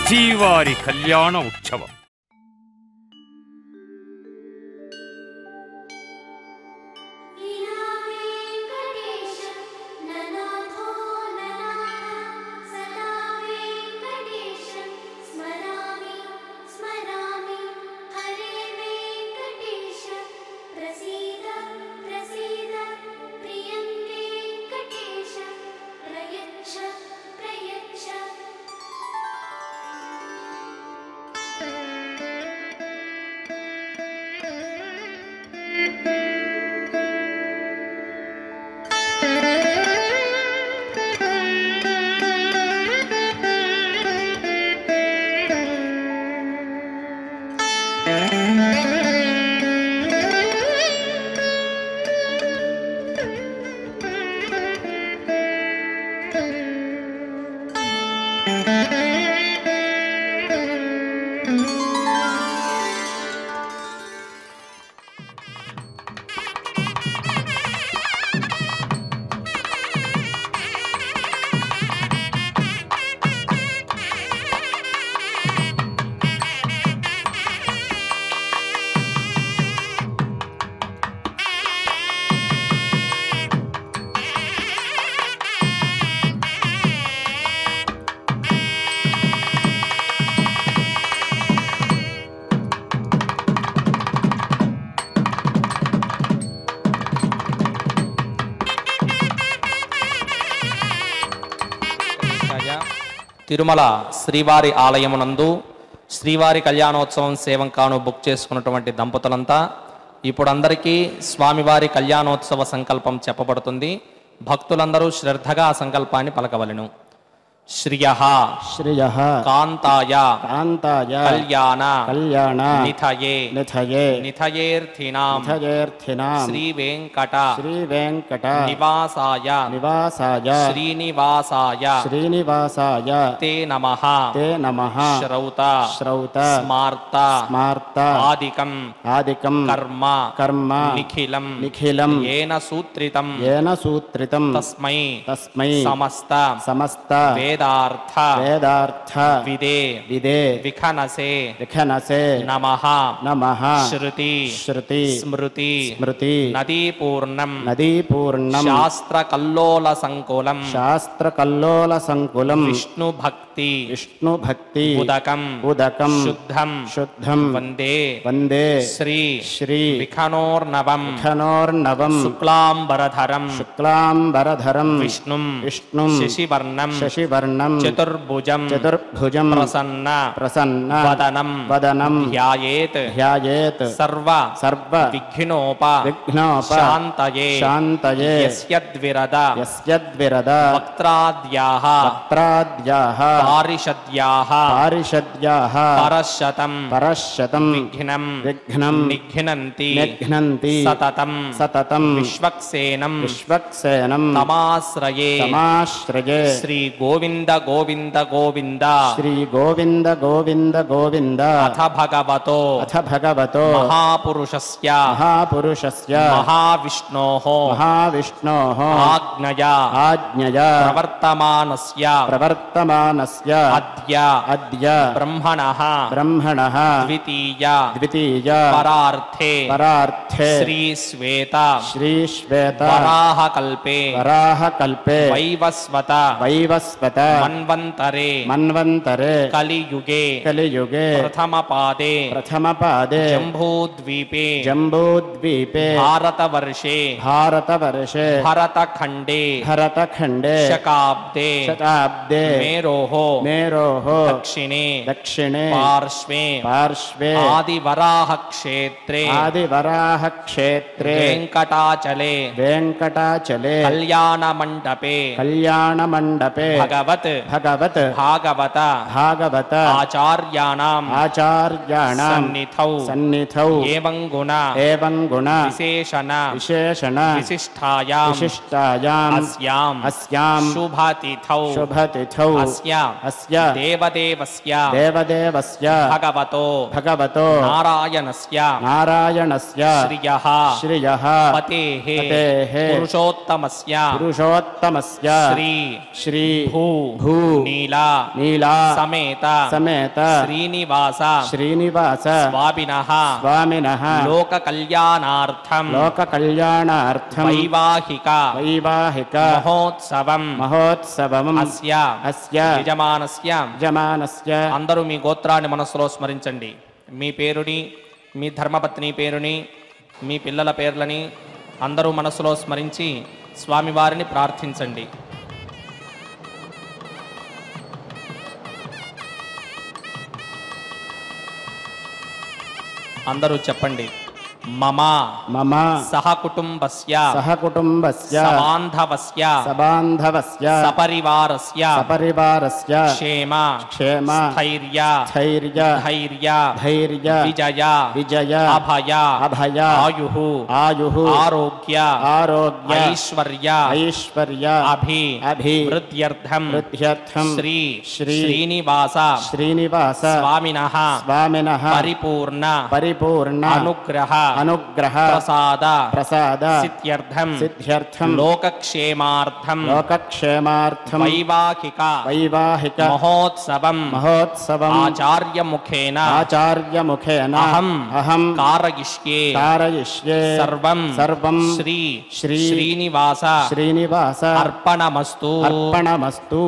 శ్రీవారి కళ్యాణ ఉత్సవం. తిరుమల శ్రీవారి ఆలయమునందు శ్రీవారి కళ్యాణోత్సవం సేవంకాను బుక్ చేసుకున్నటువంటి దంపతులంతా ఇప్పుడు అందరికీ స్వామివారి కళ్యాణోత్సవ సంకల్పం చెప్పబడుతుంది. భక్తులందరూ శ్రద్ధగా ఆ సంకల్పాన్ని పలకవలెను. శ్రియః శ్రియః కాంతాయ కాంతాయ కళ్యాణ కళ్యాణ నిథయే నిథయే నిథయేర్థినాం నిథయేర్థినాం శ్రీ వెంకట శ్రీ వెంకట నివాసాయ నివాసాయ శ్రీనివాసాయ శ్రీనివాసాయ తే నమః తే నమః శ్రౌత శ్రౌత స్మార్త స్మార్త ఆదికం ఆదికం కర్మ కర్మ నిఖిలం నిఖిలం ఏన సూత్రితం ఏన సూత్రితం తస్మై తస్మై సమస్త సమస్త వేదార్థ వేదార్థ విదే విదే విఖనసే విఖనసే నమః నమః శృతి శృతి స్మృతి స్మృతి నదీపూర్ణం నదీపూర్ణం శాస్త్ర కల్లోల సంకులం శాస్త్రకల్లోల సంకులం విష్ణు భక్తి విష్ణు భక్తి ఉదకం ఉదకం శుద్ధం శుద్ధం వందే వందే శ్రీ శ్రీ విఖనోర్నవం విఖనోర్నవం శుక్లాంబరధరం శుక్లాంబరధరం విష్ణుం విష్ణుం శశివర్ణం శశివర్ణం చతుర్భుజం చతుర్భుజం ప్రసన్న ప్రసన్న వదనం వదనం ధ్యాయేత్ ధ్యాయేత్ సర్వ సర్వ విఘ్నోప విఘ్నోప శాంతయే శాంతయే యస్యద్విరద యస్యద్విరద వక్త్రాద్యాః వక్త్రాద్యాః పారిషద్యాః పారిషద్యాః పరశతం పరశతం విఘ్నం విఘ్నం నిఘ్నంతి నిఘ్నంతి సతతం సతతం విశ్వక్సేనం విశ్వక్సేనం తమాశ్రయే తమాశ్రయే శ్రీ గోవింద గోవింద గోవింద శ్రీ గోవింద గోవింద గోవింద అథ భగవతో అథ భగవతో మహాపురుషస్య మహాపురుషస్య మహావిష్ణోః మహావిష్ణోః ఆజ్ఞయా ఆజ్ఞయా ప్రవర్తమానస్య ప్రవర్తమానస్య అద్య అద్య బ్రహ్మణః బ్రహ్మణః ద్వితీయ ద్వితీయ పరార్థే పరార్థే శ్రీ శ్వేత శ్రీ శ్వేత వరాహకల్పే వరాహకల్పే వైవస్వత వైవస్వత మన్వంతరే మన్వంతరే కలియుగే కలియుగే ప్రథమపాదే జంబూద్వీపే జంబూద్వీపే భారతవర్షే భరతఖండే శకాబ్దే మేరోః దక్షిణే పార్శ్వే ఆదివరాహక్షేత్రే వెంకటాచలే కళ్యాణమండపే భగవత్ భాగవత ఆచార్యాణం సన్నిధౌ ఏవం గుణ విశేషణ విశిష్టాయాం అస్యాం శుభతిథౌ అస్య దేవదేవస్య భగవతో నారాయణస్య శ్రియః పతేః పురుషోత్తమస్య శ్రీ భూ భూ నీలా నీలా సమేత సమేత శ్రీనివాస శ్రీనివాస స్వామినః స్వామినః లోక కళ్యాణార్థం లోక కళ్యాణార్థం వైవాహిక వైవాహిక మహోత్సవం మహోత్సవం అస్య అస్య యజమానస్య యజమానస్య. అందరూ మీ గోత్రాన్ని మనసులో స్మరించండి. మీ పేరుని, మీ ధర్మపత్ని పేరుని, మీ పిల్లల పేర్లని అందరూ మనసులో స్మరించి స్వామివారిని ప్రార్థించండి. అందరూ చెప్పండి. మమ మమ సహకుటుంబస్య సహకుటుంబస్య సబాంధవస్య సబాంధవస్య సపరివారస్య సపరివారస్య క్షేమ క్షేమ స్థైర్య ధైర్య ధైర్య ధైర్య విజయ విజయ అభయ అభయ ఆయుః ఆయుః ఆరోగ్య ఆరోగ్య ఐశ్వర్య ఐశ్వర్య అభి అభి వృద్ధ్యర్థం వృద్ధ్యర్థం శ్రీ శ్రీ శ్రీనివాస శ్రీనివాస స్వామినః స్వామినః పరిపూర్ణ పరిపూర్ణ అనుగ్రహ అనుగ్రహ ప్రసాద ప్రసాద సిద్ధ్యర్థం సిద్ధ్యర్థం లోకక్షేమార్థం లోకక్షేమార్థం వైవాహిక వైవాహిక మహోత్సవం మహోత్సవం ఆచార్యముఖేన ఆచార్యముఖేన అహం అహం కారయిష్యే కారయిష్యే సర్వం సర్వం శ్రీ శ్రీ శ్రీనివాస శ్రీనివాస అర్పణమస్తు. అర్పణమస్తు.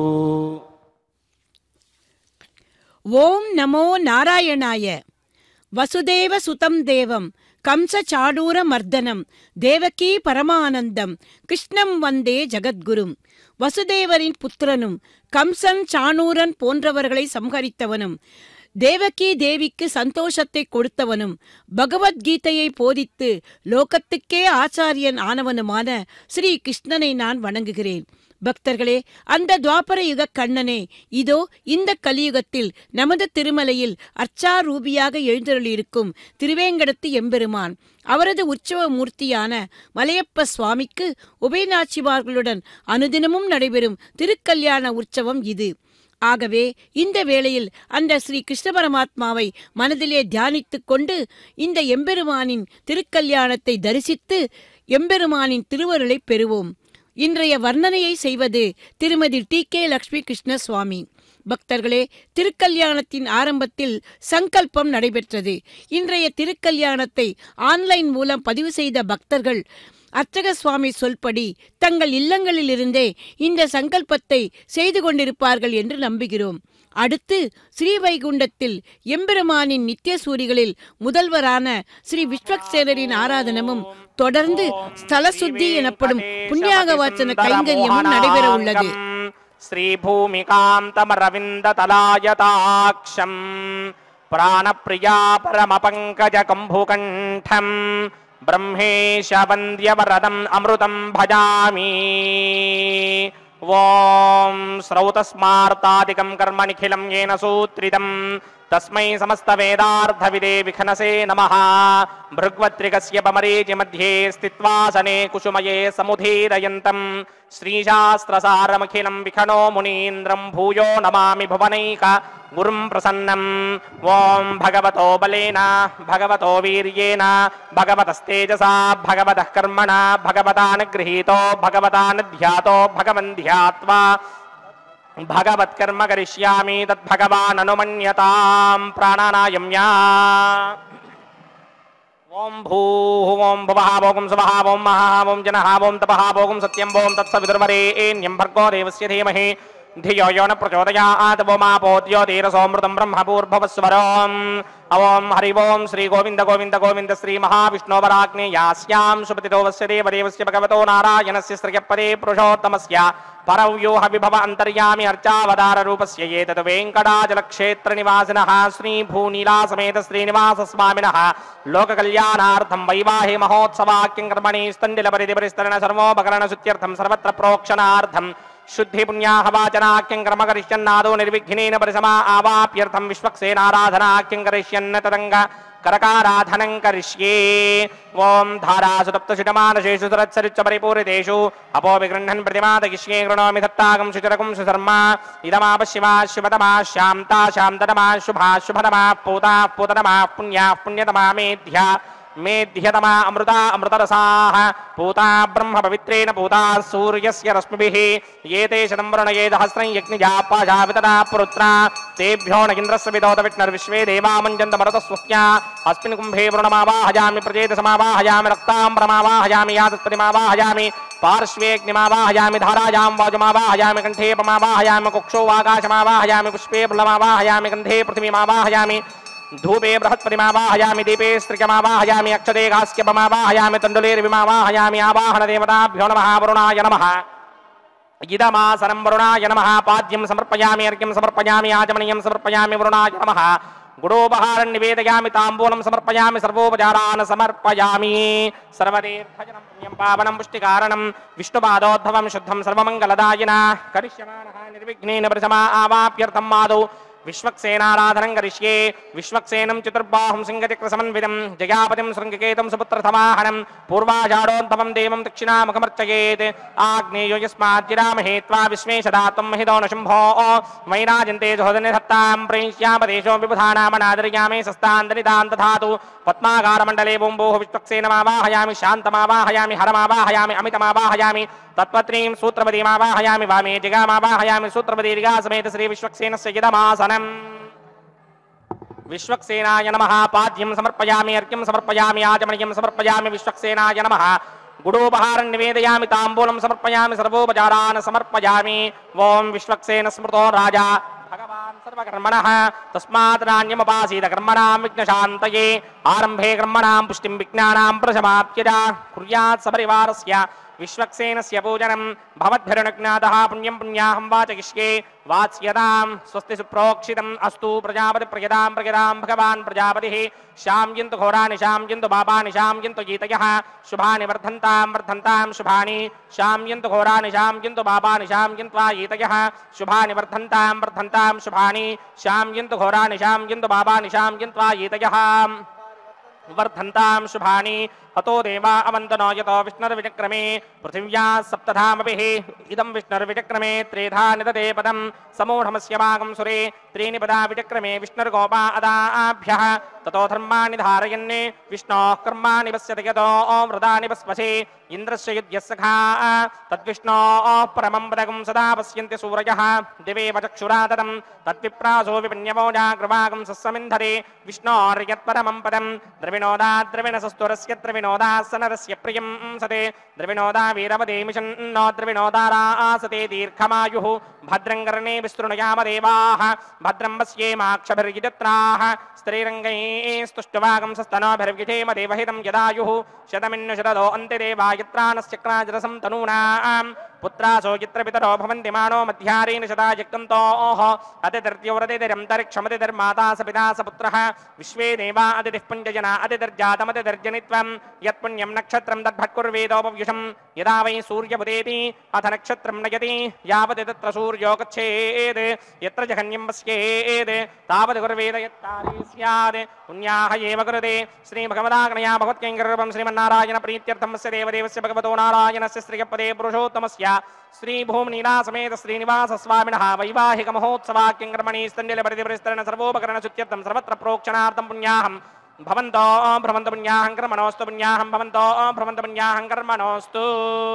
ఓం నమో నారాయణాయ. వసుదేవ సుతం దేవం కంసచాడూర మర్దనం దేవకీ పరమానందం கிருஷ்ணம் வந்தே ஜகத்குரும். வசுதேவரின் புத்திரனும் கம்சன் சாணூரன் போன்றவர்களை சம்ஹரித்தவனும் தேவகி தேவிக்கு சந்தோஷத்தை கொடுத்தவனும் பகவத்கீதையை போதித்து லோகத்துக்கே ஆச்சாரியன் ஆனவனுமான ஸ்ரீ கிருஷ்ணனை நான் வணங்குகிறேன். பக்தர்களே, அந்த துவாபர யுக கண்ணனே இதோ இந்த கலியுகத்தில் நமது திருமலையில் அர்ச்சாரூபியாக எழுந்தருளியிருக்கும் திருவேங்கடத்து எம்பெருமான். அவரது உற்சவ மூர்த்தியான மலையப்ப சுவாமிக்கு உபயநாச்சிமார்களுடன் அனுதினமும் நடைபெறும் திருக்கல்யாண உற்சவம் இது. ஆகவே இந்த வேளையில் அந்த ஸ்ரீ கிருஷ்ண பரமாத்மாவை மனதிலே தியானித்துக் கொண்டு இந்த எம்பெருமானின் திருக்கல்யாணத்தை தரிசித்து எம்பெருமானின் திருவருளை பெறுவோம். இன்றைய வர்ணனையை செய்வது திருமதி டி.கே. லக்ஷ்மி கிருஷ்ண சுவாமி. பக்தர்களே, திருக்கல்யாணத்தின் ஆரம்பத்தில் சங்கல்பம் நடைபெற்றது. இன்றைய திருக்கல்யாணத்தை ஆன்லைன் மூலம் பதிவு செய்த பக்தர்கள் அர்ச்சக சுவாமி சொல்படி தங்கள் இல்லங்களிலிருந்தே இந்த சங்கல்பத்தை செய்து கொண்டிருப்பார்கள் என்று நம்புகிறோம். அடுத்து ஸ்ரீவைகுண்டத்தில் எம்பெருமானின் நித்தியசூரிகளில் முதல்வரான ஸ்ரீ விஸ்வக்சேனரின் ஆராதனமும் தொடர்ந்து ஸ்தல சுத்தி எனப்படும் புண்ணியாக வாச்சன கைங்கரியமும் நடைபெற உள்ளது. ஸ்ரீபூமிகாந்தமரவிந்ததலாயதாக்ஷம் பிராணப்ரியா பரமபங்கஜ கம்புகண்டம் ब्रह्मेश वन्द्यवरदम् अमृतं भजामि. ओम श्रौतस्मार्तादिकं कर्म निखिलं येन सूत्रितं तस्मै समस्तवेदार्थविदे विखनसे नमः. भृग्वत्रिकस्य पमरीचि मध्ये स्थित्वासने कुसुमये समुदीरयन्तं श्रीशास्त्रसारमखिलं विखनो मुनीन्द्रं भूयो नमामि भुवनैक गुरुं प्रसन्नम्. ओम भगवतो बलेन भगवतो वीर्येण भगवतस्तेजसा भगवतः कर्मणा भगवतानुगृहीतो भगवतानुध्यातो भगवन् ध्यात्वा भगवत्कर्म करिष्यामि तद्भगवान् अनुमन्यतां प्राणानायम्या. ओम भूः ओम भुवः भोगं सुवः ओम महः ओम जनः ओम तपः भोगं सत्यं ओम तत्सवितुर्वरेण्यं भर्गो देवस्य धीमहि धियो यो न प्रचोदयात्. ओमापोद्यो धीरसोऽमृतं ब्रह्मपूर्भवस्वरम्. ओम हरि ओम श्री गोविंद गोविंद गोविंद श्री महाविष्णोवराग्नेयास्यां सुपतितो वस्य देवदेवस्य भगवतो नारायणस्य श्रियपदे पुरुषोत्तमस्य परव्यूह विभव अंतर्यामि अर्चावतार रूपस्य एतत् वेंकटाचलक्षेत्र निवासिनः श्री भूनीलासमेत श्रीनिवास स्वामिनः लोककल्याणार्थं वैवाहिक महोत्सवाख्यं कर्मणि स्तण्डिलपरिधिपरिस्तरण सर्वोपकरण शुद्ध्यर्थं सर्वत्र प्रोक्षणार्थं शुद्धि पुण्याहवाचनाख्यं कर्म करिष्यन्नादो निर्विघ्नेन परिसमा आवाप्यर्थं विश्वक्सेनाराधनाख्यं करिष्यन्न तदङ्ग करकाराधनं करिष्ये. ओम धारासु तप्तशिटमानशेषु सुरत्सरुच्च परिपूरितेषु अपो विगृह्णन् प्रतिमादगिष्ये गृणोमि दत्तागं सुचरकुं सुधर्मा. इदमापश्यमा शुभतमा शान्ता शान्ततमा शुभा शुभतमा पूता पूततमा पुण्याः पुण्यतमा मेध्या मेध्यतमा अमृता अमृतरसाः पूता ब्रह्म पवित्रेण पूता सूर्यस्य रश्मिभिः ये ते शतं वरुणये सहस्रं यज्ञजा पाशावितरा पुरुत्रा तेभ्यो न इन्द्रस्य विदोत विष्णुर्विश्वे देवा मञ्जन्त मरुतस्वस्या अस्मिन् कुम्भे वरुणमावाहयामि प्रजेतसमावाहयामि रक्ताम्बरमावाहयामि यातस्पतिमावाहयामि पार्श्वेऽग्निमावाहयामि धारायां वाजुमावाहयामि कण्ठेपमावाहयामि कुक्षो वाकाशमावाहयामि पुष्पे फलमावाहयामि गन्धे पृथिवीमावाहयामि धूपे बृहत्पतिमावाहयामि दीपे स्त्रिकमावाहयामि अक्षते कास्यपमावाहयामि तण्डुलेर्विमावाहयामि आवाहनदेवताभ्यो नमः वरुणाय नमः इदमासनं वरुणाय नमः पाद्यं समर्पयामि अर्घ्यं समर्पयामि आचमनीयं समर्पयामि वरुणाय नमः गुडोपहारं निवेदयामि ताम्बूलं समर्पयामि सर्वोपचारान् समर्पयामि सर्वतीर्थजनं पुण्यं पावनं पुष्टिकारणं विष्णुपादोद्भवं शुद्धं सर्वमङ्गलदायिना करिष्यमाणः निर्विघ्नेन प्रथमा आवाप्यर्थं मादौ विश्वक्सेनाराधनं करिष्ये विश्वक्सेनं चतुर्बाहुं सिंहचक्रसमन्वितं जयापतिं शृङ्गकेतं सुपुत्रथमाहनं पूर्वाषाढोद्भवं देवं दक्षिणामुखमर्चयेत् आग्नेयो यस्माज्जिरामहे त्वा विश्वेशदात्वं महितो न शम्भो वैराजन्ते जोधनिधत्तां प्रैष्यापदेशो विबुधानामनादर्यामे सस्तान्दनिदां दधातु पद्माकारमण्डले बुम्बोः विश्वक्सेनमावाहयामि शान्तमावाहयामि हरमावाहयामि अमितमावाहयामि तत्पत्नीं सूत्रपदीमावाहयामि वामे जगामावाहयामि सूत्रपदीर्घा समेत श्री विश्वक्सेनस्य इदमासनम् विश्वक्सेनाय नमः पाद्यं समर्पयामि अर्घ्यं समर्पयामि आचमनीयं समर्पयामि विश्वक्सेनाय नमः गुडोपहारं निवेदयामि ताम्बूलं समर्पयामि सर्वोपचारान् समर्पयामि ओं विश्वक्सेन स्मृतो राजा भगवान् सर्वकर्मणः तस्मात् नान्यमुपासीत कर्मणां विघ्नशान्तये आरम्भे कर्मणां पुष्टिं विज्ञानां प्रशमाप्यजा कुर्यात् सपरिवारस्य विश्वक्सेनस्य पूजनं भवद्भिरनुज्ञातः पुण्यं पुण्याहं वाचयिष्ये वाच्यतां स्वस्ति सुप्रोक्षितम् अस्तु प्रजापतिप्रियतां प्रयतां भगवान् प्रजापतिः शाम्यन्तु घोराणि शाम्यन्तु पापानि शाम्यन्तु गीतयः शुभानि वर्धन्तां शुभानि शाम्यन्तु घोराणि शाम्यन्तु पापानि शाम्यन्त्वा गीतयः शुभानि वर्धन्तां शुभानि शाम्यन्तु घोराणि शाम्यन्तु पापानि शाम्यन्त्वा गीतयः वर्धन्तां शुभानि अतो देवा अवन्तनो यतो विष्णुर्विचक्रमे पृथिव्या सप्तधामभिः इदं विष्णुर्विचक्रमे त्रेधा निदते पदं समूढमस्य भागं सुरे त्रीणि पदा विचक्रमे विष्णुर्गोपा अदाभ्यः ततो धर्माणि धारयन् विष्णोः कर्माणि पश्यति यतो व्रतानि पस्पशे इन्द्रस्य युध्यस्सखा तद्विष्णोः परमं पदकं सदा पश्यन्ति सूरयः दिवेव चक्षुरा ततं तद्विप्रासो विपण्यवोजा कृवाकं सस्समिन्धरे विष्णोर्यत्परमं पदं द्रविणोदा द्रविणसस्तुरस्य द्रविणोदासनरस्य प्रियं सते द्रविणोदा वीरवदे मिषन्नो द्रविणोदारासते दीर्घमायुः भद्रं कर्णे विस्तृणुयामदेवाः भद्रं पश्येमाक्षभिर्यजत्राः स्त्रीरङ्गैस्तुष्टवागं सस्तनोभिर्विधेम देवहितं यदायुः शतमिन्नुशतदो अन्त्यदेवायत्रानश्चक्राजरसं तनूनां पुत्रासो यत्र पितरो भवन्ति मानो मध्यारेण शतायक्तन्तोः अतिथिर्द्यौरतिथिरन्तरिक्षमतिथिर्माता स पिता स पुत्रः विश्वे देवा अतिथिः पुञ्जजना अतिथिर्जातमतिथिर्जनित्वं यत्पुण्यं नक्षत्रं तद्भट्कुर्वेदोपव्युषं यदा वै सूर्यमुदेति अथ नक्षत्रं नयति यावत् तत्र सूर्यो गच्छेत् यत्र जघन्यं पश्येत् तावत् कुर्वेद यत्काले स्यात् पुण्याः एव कुरुते श्रीभगवदाग्नया भगवत्कैङ्कर्यरूपं श्रीमन्नारायण प्रीत्यर्थं अस्य देवदेवस्य भगवतो नारायणस्य श्रियपदे पुरुषोत्तमस्य श्रीभूमनीला समेत श्रीनिवास स्वामिनः वैवाहिक महोत्सवाक्यङ्कर्मणि स्तण्डिलपरिधिपरिस्तरण सर्वोपकरणशुद्ध्यर्थं सर्वत्र प्रोक्षणार्थं पुण्याहं भवन्तो भ्रमन्त पुण्याहं कर्मणोऽस्तु पुण्याहं भवन्तो भ्रमन्त पुण्याहं कर्मणोऽस्तु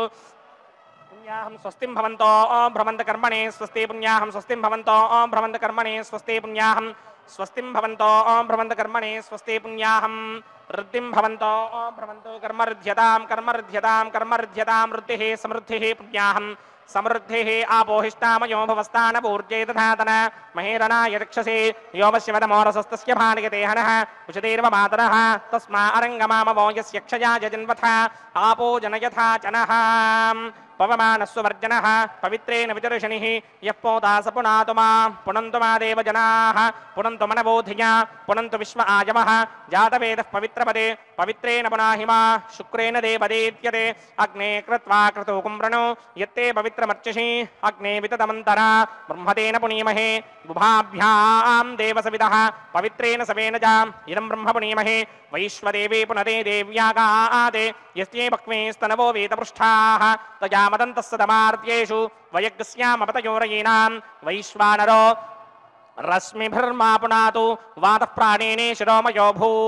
पुण्याहं स्वस्तिं भवन्तो भ्रमन्त कर्मणे स्वस्ति पुण्याहं स्वस्तिं भवन्तो भ्रमन्त कर्मणे स्वस्ति पुण्याहं स्वस्तिं भवन्तो भ्रमन्त कर्मणे स्वस्ति पुण्याहं वृद्धिं भवन्तो भ्रमन्तो कर्मरुध्यतां कर्मरुध्यतां कर्मरुध्यतां वृद्धिः समृद्धिः पुण्याहं समृद्धिः आपोहिष्टामयो भवस्तानपूर्जे दधातन महेरणाय रक्षसे योमशिवदमोरसस्तस्य भानयते हनः उषतीर्वमातरः तस्मा अरङ्गमामवो यस्य क्षया जजन्वथा आपो जनयथा चनः पवमानस्वर्जनः पवित्रेण विदर्शनिः यः पोता स पुनातु मा पुनन्तु मा देवजनाः पुनन्तु मनबोधिया पुनन्तु विश्व आजमः जातवेदः पवित्रपदे पवित्रेण पुनाहि मा शुक्रेण देवदेत्यते अग्ने कृत्वा क्रतुकं वृणो यत्ते पवित्रमर्चिषि अग्ने विततमन्तरा ब्रह्मतेन पुनीमहे बुभाभ्यां देवसविदः पवित्रेण सवेन च इदं ब्रह्म पुनीमहे वैश्वदेवे पुनरे देव्यागाते यस्ये भक्मेस्तनवो वेदपृष्ठाः तया मदन्तस्सदमार्त्येषु वयग्स्यामपतयोरयीनां वैश्वानरो रश्मिभिर्मा पुनातु वातः प्राणेने शिरोमयो भूः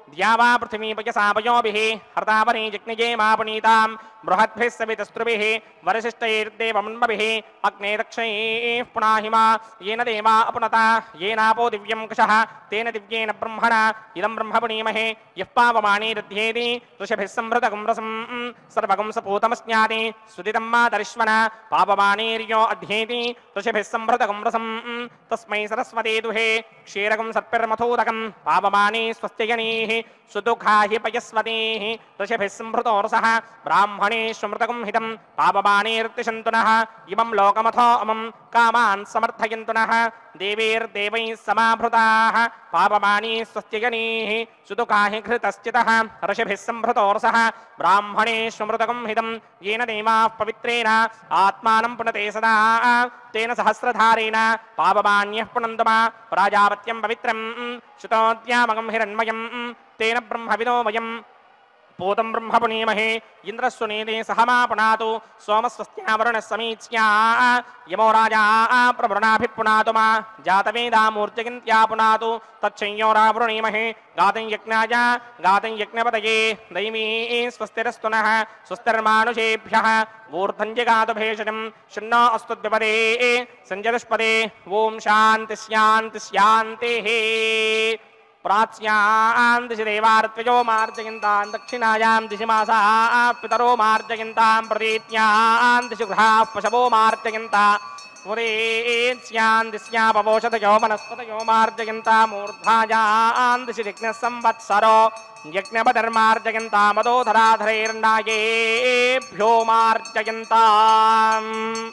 द्यावा पृथिवीपयसापयोभिः हर्तावनी जिग्निजेमापनीताम् बृहद्भिः सवितस्त्रुभिः वरिशिष्टैर्देवमन्मभिः अग्ने दक्षैः पुनाहिमा येन देवा अपनता येनापो दिव्यं कुशः तेन दिव्येन ब्रह्मणा इदं ब्रह्मपुणीमहे यः पावमानी दध्येति ऋषभिः संहृतगं रसं सर्वगं सपूतमस्याति सुदितं मातरिश्वना पावमानीर्यो अध्येति ऋषभिः संहृतगं रसं तस्मै सरस्वती दुहे क्षीरगं सर्पिर्मथूदकं पावमानी स्वस्त्ययनीः सुदुःखा हि पयस्वतीः ऋषभिः संहृतो रसः ब्राह्मणे स्मृतगं हितं पावमानीर्तिशन्तु नः इमं लोकमथो अमं कामान् समर्थयन्तु नः देवीर्देवैः समाभृताः पावमानी स्वस्त्ययनीः सुदुःखा हि घृतश्चितः ऋषभिः संहृतो रसः ब्राह्मणे स्मृतगं हितं येन देवाः पवित्रेण आत्मानं पुनते सदा तेन सहस्रधारेण पावमान्यः पुनन्दमा प्राजापत्यं पवित्रं श्रुतोद्यामगं हिरण्मयं तेन ब्रह्मविदो वयं पूतं ब्रह्मपुनीमहे इन्द्रस्वनीते सहमापुनातु सोमस्वस्त्यावरुणः समीच्या यमो राजा प्रवृणाभिपुनातु मा जातवेदामूर्तिगिन्त्या पुनातु तच्छंयोरावृणीमहे गातं यज्ञाय गातं यज्ञपतये दैवी स्वस्तिरस्तु नः स्वस्तिर्मानुषेभ्यः ऊर्ध्वं जगातु भेषजं शन्नो अस्तु द्विपदे सञ्जदुष्पदे ॐ शान्ति शान्ति शान्तिः प्राच्यां दिशि देवार्त्वजो मार्जयन्तां दक्षिणायां दिशि मासाः पितरो मार्जयन्तां प्रतीत्यां दिशि गृहाः पशवो मार्जयन्ता उदेत्स्यां दिश्यापवोषधयो वनस्पतयो मार्जयन्तां मूर्धायां दिशि यज्ञः संवत्सरो यज्ञपधर्मार्जयन्तां मदोधराधरैर्नायेभ्यो मार्जयन्ताम्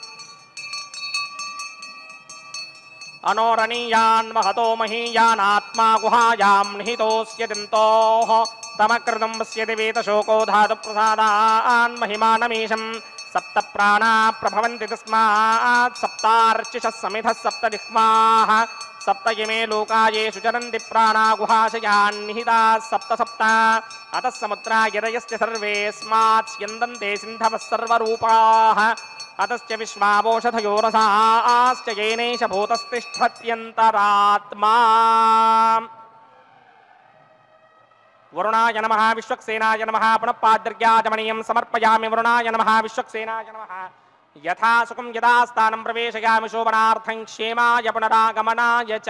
अनोरणीयान् महतो महीयानात्मा गुहायां निहितोऽस्य दिन्तोः तमकृतं पश्यति वेतशोको धातुप्रसादान् महिमानमीशं सप्त प्राणा प्रभवन्ति तस्मात् सप्तार्चिषः समिधः सप्त जिह्वाः सप्त इमे लोकायेषु चरन्ति प्राणा गुहाशयान् निहिताः सप्त सप्त अतः समुद्रा यदयस्य सर्वेऽस्मात् स्यन्दन्ते सिन्धवः सर्वरूपाः अतश्च विश्वावोषधयो रसाश्च येनैष भूतस्तिष्ठत्यन्तरात्मा वरुणाय नमः विश्वक्सेनाय नमः पुनः पाद्र्याजमणीयं समर्पयामि वरुणाय नमः विश्वक्सेनाय नमः यथा सुखं यदा स्थानं प्रवेशयामि शोभनार्थं क्षेमाय पुनरागमनाय च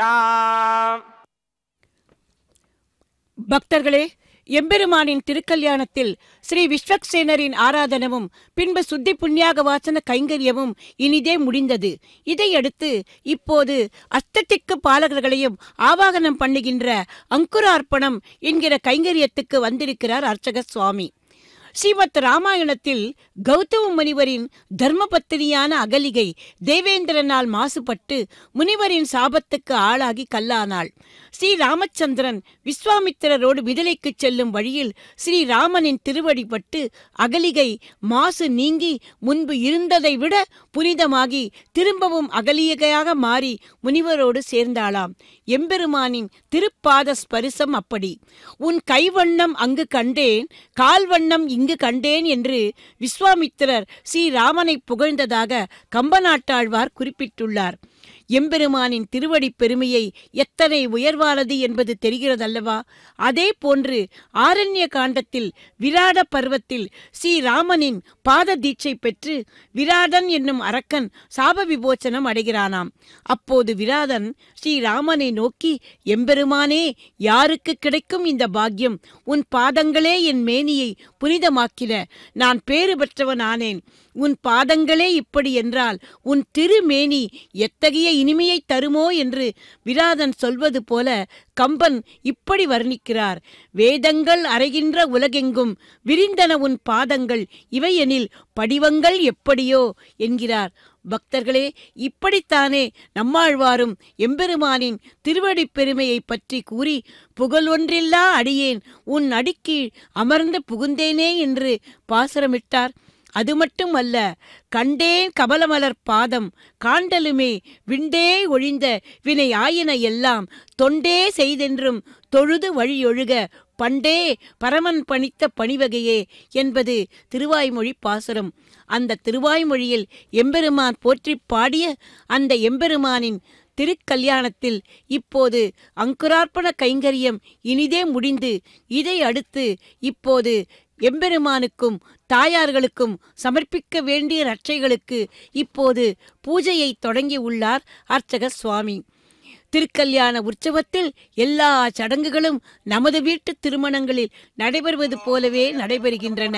பக்தர்களே, எம்பெருமானின் திருக்கல்யாணத்தில் ஸ்ரீ விஸ்வக்சேனரின் ஆராதனமும் பின்பு சுத்தி புண்ணியாக வாசன கைங்கரியமும் இனிதே முடிந்தது. இதையடுத்து இப்போது அஷ்டதிக்கு பாலகர்களையும் ஆவாகனம் பண்ணுகின்ற அங்குரார்ப்பணம் என்கிற கைங்கரியத்துக்கு வந்திருக்கிறார் அர்ச்சக சுவாமி. ஸ்ரீமத் ராமாயணத்தில் கௌதம முனிவரின் தர்மபத்தினியான அகலிகை தேவேந்திரனால் மாசுபட்டு முனிவரின் சாபத்துக்கு ஆளாகி கல்லானாள். ஸ்ரீ ராமச்சந்திரன் விஸ்வாமித்திரரோடு விதலைக்கு செல்லும் வழியில் ஸ்ரீராமனின் திருவடிப்பட்டு அகலிகை மாசு நீங்கி முன்பு இருந்ததை விட புனிதமாகி திரும்பவும் அகலிகையாக மாறி முனிவரோடு சேர்ந்தாளாம். எம்பெருமானின் திருப்பாத ஸ்பரிசம் அப்படி. உன் கைவண்ணம் அங்கு கண்டேன், கால்வண்ணம் இங்கு கண்டேன் என்று விஸ்வாமித்திரர் ஸ்ரீராமனை புகழ்ந்ததாக கம்பநாட்டாழ்வார் குறிப்பிட்டுள்ளார். எம்பெருமானின் திருவடி பெருமையை எத்தனை உயர்வானது என்பது தெரிகிறதல்லவா? அதே போன்று ஆரண்ய காண்டத்தில் விராட பர்வத்தில் ஸ்ரீராமனின் பாத தீட்சை பெற்று விராடன் என்னும் அரக்கன் சாப விமோசனம் அடைகிறானாம். அப்போது விராடன் ஸ்ரீராமனை நோக்கி, எம்பெருமானே, யாருக்கு கிடைக்கும் இந்த பாக்கியம்? உன் பாதங்களே என் மேனியை புனிதமாக்கின. நான் பேறு பெற்றவனானேன். உன் பாதங்களே இப்படி என்றால் உன் திருமேனி எத்தகைய இனிமையை தருமோ என்று விராதன் சொல்வது போல கம்பன் இப்படி வர்ணிக்கிறார். வேதங்கள் அறைகின்ற உலகெங்கும் விரிந்தன உன் பாதங்கள், இவையெனில் படிவங்கள் எப்படியோ என்கிறார். பக்தர்களே, இப்படித்தானே நம்மாழ்வாரும் எம்பெருமானின் திருவடி பெருமையை பற்றி கூறி, புகழ் ஒன்றில்லா அடியேன் உன் அடிக்கீழ் அமர்ந்து புகுந்தேனே என்று பாசுரமிட்டார். அது மட்டும் அல்ல, கண்டேன் கமலமலர் பாதம் காண்டலுமே விண்டே ஒழிந்த வினை ஆயின எல்லாம் தொண்டே செய்தென்றும் தொழுது வழியொழுக பண்டே பரமன் பணித்த பணிவகையே என்பது திருவாய்மொழி பாசுரம். அந்த திருவாய்மொழியில் எம்பெருமான் போற்றி பாடிய அந்த எம்பெருமானின் திருக்கல்யாணத்தில் இப்போது அங்குரார்ப்பண கைங்கரியம் இனிதே முடிந்து இதை அடுத்து இப்போது எம்பெருமானுக்கும் தாயார்களுக்கும் சமர்ப்பிக்க வேண்டிய ரட்சைகளுக்கு இப்போது பூஜையை தொடங்கி உள்ளார் அர்ச்சக சுவாமி. திருக்கல்யாண உற்சவத்தில் எல்லா சடங்குகளும் நமது வீட்டு திருமணங்களில் நடைபெறுவது போலவே நடைபெறுகின்றன.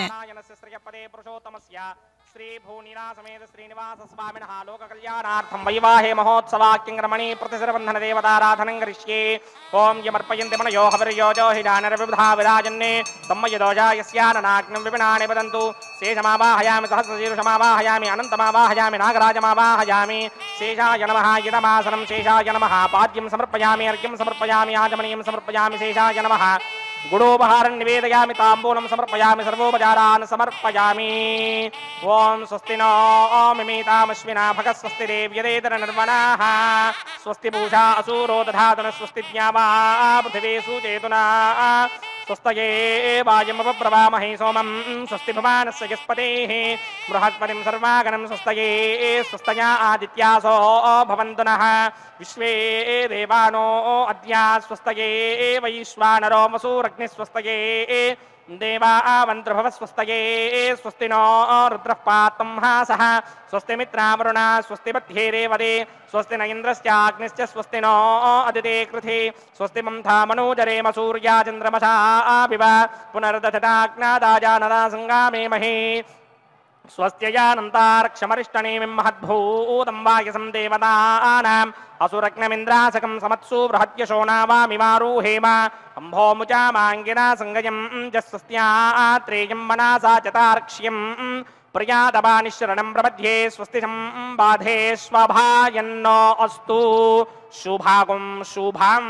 श्री भूनिरा समेत श्रीनिवास स्वामिनः लोक कल्याणार्थं वैवाहे महोत्सवाक्यंग्रमणि प्रतिशरबन्धन देवताराधनं करिष्ये। ओम यमर्पयन्ति मनयो हविर्योजो हिडानरविबुधा विराजन्ने तम्मयदोजा यस्याननाग्नं विपिनानि वदन्तु। शेषमावाहयामि सहस्रशीर्षमावाहयामि अनन्तमावाहयामि नागराजमावाहयामि। शेषाय नमः यदमासनं शेषाय नमः पाद्यं समर्पयामि अर्घ्यं समर्पयामि आचमनीयं समर्पयामि शेषाय नमः। गुडोपहारं निवेदयामि ताम्बूलं समर्पयामि सर्वोपचारान् समर्पयामि। ओम स्वस्ति नो मिमीतामश्विना भगः स्वस्ति देव्यदेतरनिर्मणाः स्वस्ति पूषा असूरो दधातु न स्वस्ति ज्ञावा पृथिवी सुचेतुना स्वस्तये वायुमपब्रवामहे सोमं स्वस्ति भवानस्य यस्पतेः बृहस्पतिं सर्वागणं स्वस्तये स्वस्तया आदित्यासो भवन्तु नः विश्वे देवानो अद्या स्वस्तये वैश्वानरो वसूरग्निः स्वस्तये देवावन्त्रभव स्वस्तये स्वस्ति नो रुद्रः पातं हासः स्वस्ति मित्रावरुणा स्वस्ति पथ्येरेवदे स्वस्ति न इन्द्रस्याग्निश्च स्वस्ति नो अदिते कृथे स्वस्ति मंथा मनोजरेम सूर्या चन्द्रमसा विव पुनर्दधताग्नादाजानदा संगामे महे स्वस्त्ययानन्तारक्षमरिष्टनेमिं महद्भूतं वायसं देवतानाम् असुरग्नमिन्द्रासकं समत्सु बृहद्यशोनावामिमारुहेम अम्भोमुचामाङ्गिना संगयं जस्वस्त्यात्रेयं मनासा चतार्क्ष्यं प्रियादवानिशरणं प्रपद्ये स्वस्ति संबाधे स्वभायन्नो अस्तु शुभागुं शुभम्.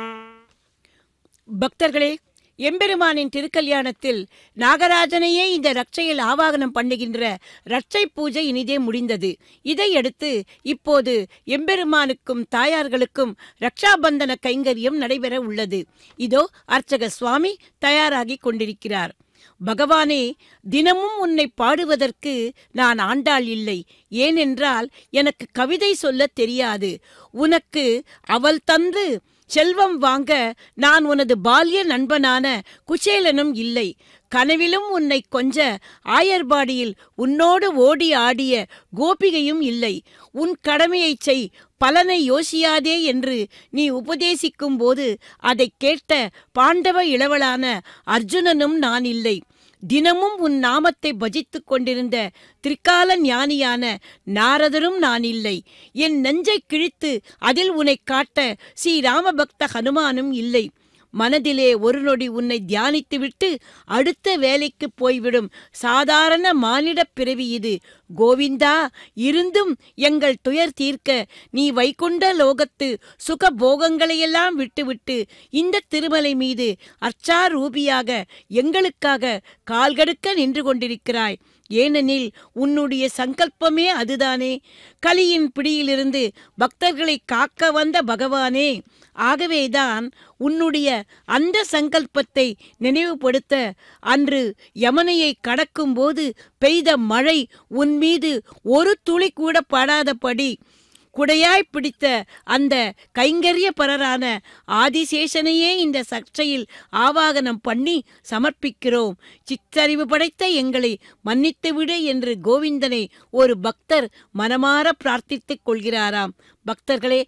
பக்தர்களே, எம்பெருமானின் திருக்கல்யாணத்தில் நாகராஜனையே இந்த ரட்சையில் ஆவாகனம் பண்ணுகின்ற ரட்சை பூஜை இனிதே முடிந்தது. இதையடுத்து இப்போது எம்பெருமானுக்கும் தாயார்களுக்கும் ரக்ஷாபந்தன கைங்கரியம் நடைபெற உள்ளது. இதோ அர்ச்சக சுவாமி தயாராகி கொண்டிருக்கிறார். பகவானே, தினமும் உன்னை பாடுவதற்கு நான் ஆண்டாள் இல்லை. ஏனென்றால் எனக்கு கவிதை சொல்ல தெரியாது. உனக்கு அவள் தந்து செல்வம் வாங்க நான் உனது பால்ய நண்பனான குசேலனும் இல்லை. கனவிலும் உன்னை கொஞ்ச ஆயர்பாடியில் உன்னோடு ஓடி ஆடிய கோபிகையும் இல்லை. உன் கடமையைச் செய், பலனை யோசியாதே என்று நீ உபதேசிக்கும் போது அதை கேட்ட பாண்டவ இளவலான அர்ஜுனனும் நான் இல்லை. தினமும் உன் நாமத்தை பஜித்துக் கொண்டிருந்த திரிகால ஞானியான நாரதரும் நான் இல்லை. என் நெஞ்சை கிழித்து அதில் உன்னை காட்ட ஸ்ரீராமபக்த ஹனுமானும் இல்லை. மனதிலே ஒரு நொடி உன்னை தியானித்துவிட்டு அடுத்த வேலைக்கு போய்விடும் சாதாரண மானிட பிறவி இது. கோவிந்தா, இருந்தும் எங்கள் துயர் தீர்க்க நீ வைகுண்ட லோகத்து சுக போகங்களையெல்லாம் விட்டுவிட்டு இந்த திருமலை மீது அர்ச்சாரூபியாக எங்களுக்காக கால்கடுக்க நின்று கொண்டிருக்கிறாய். ஏனெனில் உன்னுடைய சங்கல்பமே அதுதானே. கலியின் பிடியிலிருந்து பக்தர்களை காக்க வந்த பகவானே, ஆகவேதான் உன்னுடைய அந்த சங்கல்பத்தை நினைவுபடுத்த அன்று யமுனையை கடக்கும் போது பெய்த மழை உன் மீது ஒரு துளி கூட படாதபடி குடையாய் பிடித்த அந்த கைங்கரிய பரரான ஆதிசேஷனையே இந்த சர்ச்சையில் ஆவாகனம் பண்ணி சமர்ப்பிக்கிறோம். சிற்றறிவு படைத்த எங்களை மன்னித்துவிடு என்று கோவிந்தனை ஒரு பக்தர் மனமாற பிரார்த்தித்துக் கொள்கிறாராம். பக்தர்களே,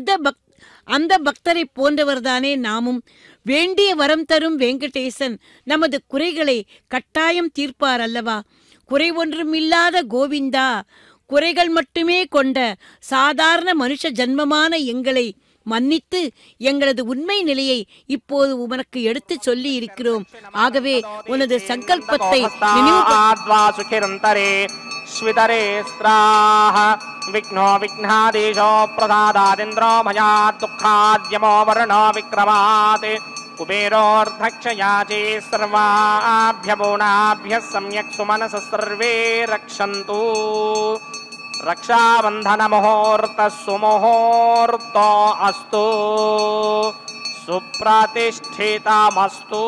அந்த பக்தரை போன்றவர்தானே நாமும். வேண்டிய வரம் தரும் வெங்கடேசன் நமது குறைகளை கட்டாயம் தீர்ப்பார் அல்லவா? குறை ஒன்றுமில்லாத கோவிந்தா, குறைகள் மட்டுமே கொண்ட சாதாரண மனுஷ ஜன்மமான எங்களை மன்னித்து எங்களது உண்மை நிலையை இப்போது உனக்கு எடுத்து சொல்லி இருக்கிறோம். ஆகவே உனது சங்கல்பத்தை विघ्नो विघ्नादेशो प्रसादादिन्द्रो मया दुःखाद्यमो वर्णो विक्रमात् कुबेरोर्धक्षयाचे सर्वाभ्यवोनाभ्यः सम्यक् सुमनसः सर्वे रक्षन्तु। रक्षाबन्धन मुहूर्तः सुमुहूर्तो अस्तु, सुप्रतिष्ठितमस्तु।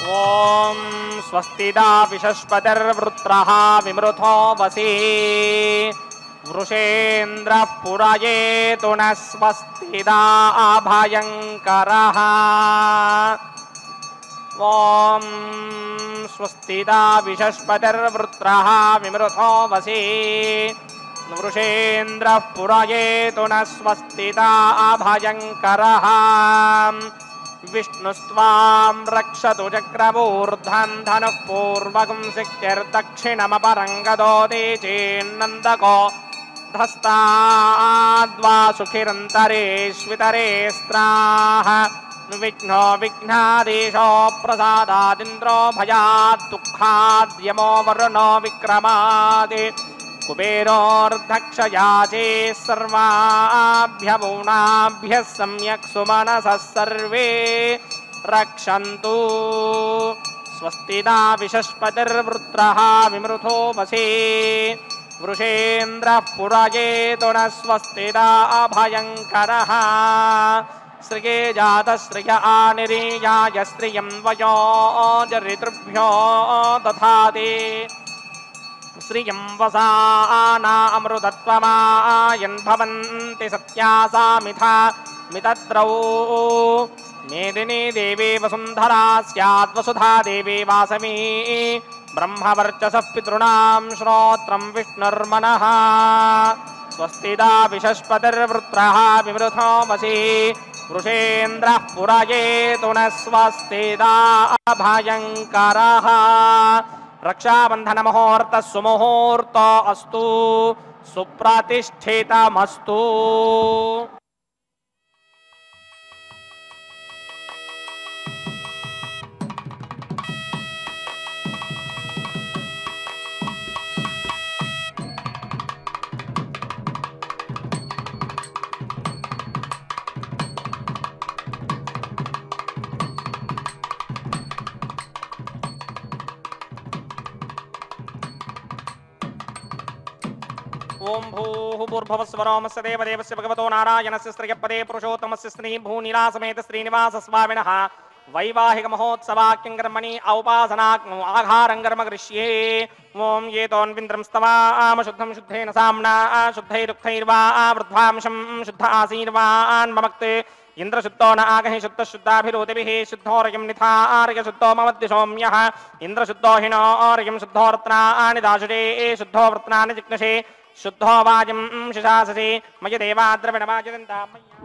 ఓం స్వస్తిదా విషస్పతిర్వృత్రః విమృథో వసీ వృషేంద్రః పురయేతు న స్వస్తిదా అభయంకరః ఓం స్వస్తిదా విషస్పతిర్వృత్రః విమృథో వసీ వృషేంద్రః పురయేతు న స్వస్తిదా అభయంకరః విష్ణుస్త్వాం రక్షతు చక్రమూర్ధం ధనుః పూర్వకం శక్తిర్దక్షిణమపరంగదోదే చేన్నందకో ధస్తాద్వా సుఖిరంతరేష్వితరే స్త్రాః విఘ్నో విఘ్నాదేశో ప్రసాదాదింద్రో భయాద్ దుఃఖాద్యమో వరుణో విక్రమాది కుబేరోర్ధక్షయాచే సర్వాభ్యభూనాభ్యః సమ్యక్ సుమనసః సర్వే రక్షन्तు స్వస్తిదా విషస్పతిర్వృత్రః విమృథో వసీ వృషేంద్రః పురయేతు న స్వస్తిదా అభయంకరః శ్రియే జాతశ్రియ ఆనిరీయాయ శ్రియం వయో జరితృభ్యో దధాతి శ్రియం వసానా అమృతత్వమాయన్ భవంతి సత్యాసామిథా మితద్రౌ మేదినీ దేవీ వసుంధరా స్యాత్ వసుధా దేవీ వాసవీ బ్రహ్మవర్చసః పితॄణాం శ్రోత్రం విష్ణుర్మనః స్వస్తిదా విషస్పతిర్వృత్రః విమృథో వసీ వృషేంద్రః పురయేతు న స్వస్తిదా అభయంకరః రక్షాబంధన ముహూర్త సుముహూర్త అస్తు సుప్రతిష్ఠితమస్తు ఓం భూః భూర్భువస్వరోమస్య దేవదేవస్య భగవతో నారాయణస్య శ్రియపదే పురుషోత్తమస్య శ్రీ భూనిలాసమేత శ్రీనివాస స్వామినః వైవాహిక మహోత్సవాఖ్యం కర్మణి ఔపాసనాగ్నౌ ఆఘారం కర్మ కరిష్యే ఓం ఏతోన్వింద్రం స్తవామ శుద్ధం శుద్ధేన సామ్నా శుద్ధైరుక్తైర్వా వృద్ధ్వాంశం శుద్ధ ఆసీర్వాన్ మమక్తే ఇంద్రశుద్ధో న ఆగహి శుద్ధ శుద్ధాభిరోతిభిః శుద్ధోరయం నిథార్య శుద్ధో మమద్ది సౌమ్యః ఇంద్రశుద్ధో హినోరయం శుద్ధో రత్నాని దాశుషే శుద్ధో వృత్నాని జిగ్నషే శుద్ధో వాజం శిశాససి మయ దేవాద్రవిణమాజదంతా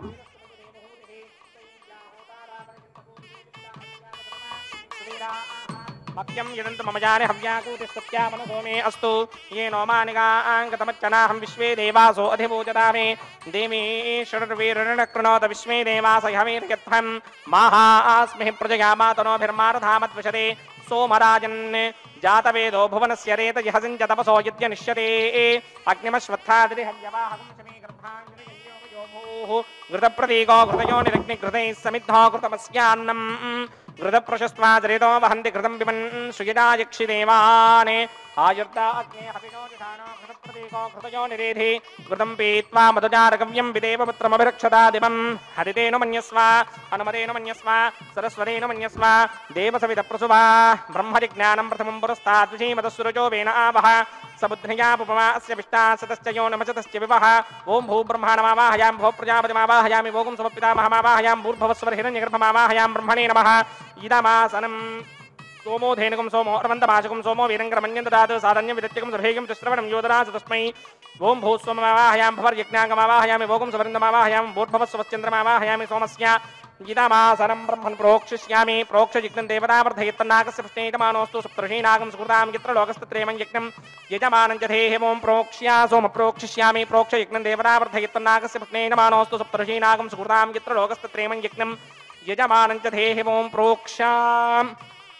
భక్త్యం యదంతు మమ జాని హవ్యాకూతి సత్యామనసో మే అస్తు ఏ నోమానిగాంగతమచ్చనాహం విశ్వే దేవాసో అధిభూజతామే దేవీ షడుర్వీరుణక్రణోత విశ్వే దేవాస హవీర్యత్వం మాహాస్మి ప్రజయా మాతనోభిర్మారధామద్విషతే సోమరాజన్ జాతవేదో భువనస్య రేత జహసించ తపసో యత్యనిష్యతే అగ్నిమశ్వత్థాదిరి హవ్యవాహకం శమే గర్భాంగ ఘృతప్రతీకో ఘృతయోనిరగ్నిఘృతైः సమిద్ధో ఘృతమస్యాన్నం ఘృతప్రశస్త్వాచరితో వహంతి ఘృతం పిబన్ సుయజాయక్షిదేవానే ఆయుర్దా అగ్నే హవినో జధానో ఘృతప్రతీకో ఘృతయోనిరేధి ఘృతం పీత్వా మధుజారగవ్యం విదేవపుత్రమభిరక్షతాదిమం హరితేను మన్యస్వ హనుమతేను మన్యస్వ సరస్వతేను మన్యస్వ దేవసవితప్రసువా బ్రహ్మజిజ్ఞానం ప్రథమం పురస్తాద్విషీమతస్సురజో వేన ఆవహ సబుద్ధ్యా పుపమా అస్య విష్టా సతశ్చ యో నమచతశ్చ వివహ ఓం భూబ్రహ్మాణమావాహయాం భో ప్రజాపతిమావాహయామి ఓం సమపితామహమావాహయాం భూర్భవస్వరహిరణ్యగర్భమావాహయాం బ్రహ్మణే నమః ఇదమాసనం सोमो धेनुकं सोमो अर्वन्तमाशकं सोमो वीरङ्गरमन्यं ददातु साधन्यं विदत्यकं सुभेगं तिस्रवणं योदरास तस्मै ओं भूस्वमावाहयां भवर्यज्ञाङ्गमावाहयामि भोगं सवृन्दमावाहयां भूर्भवस्वश्चन्द्रमावाहयामि सोमस्य गीतामासनं ब्रह्मन् प्रोक्षिष्यामि प्रोक्षजिग्नं देवतावर्धयत्तन्नागस्य पुष्णेयमानोऽस्तु सप्तर्षीनागं सुकृतां यत्र लोकस्तत्रेमं यज्ञं यजमानं च धेः ओं प्रोक्ष्या सोम प्रोक्षिष्यामि प्रोक्षयज्ञं देवतावर्धयत्तन्नागस्य पुष्णेयमानोऽस्तु सप्तर्षीनागं सुकृतां यत्र लोकस्तत्रेमं यज्ञं यजमानं च धेः ओं प्रोक्ष्याम्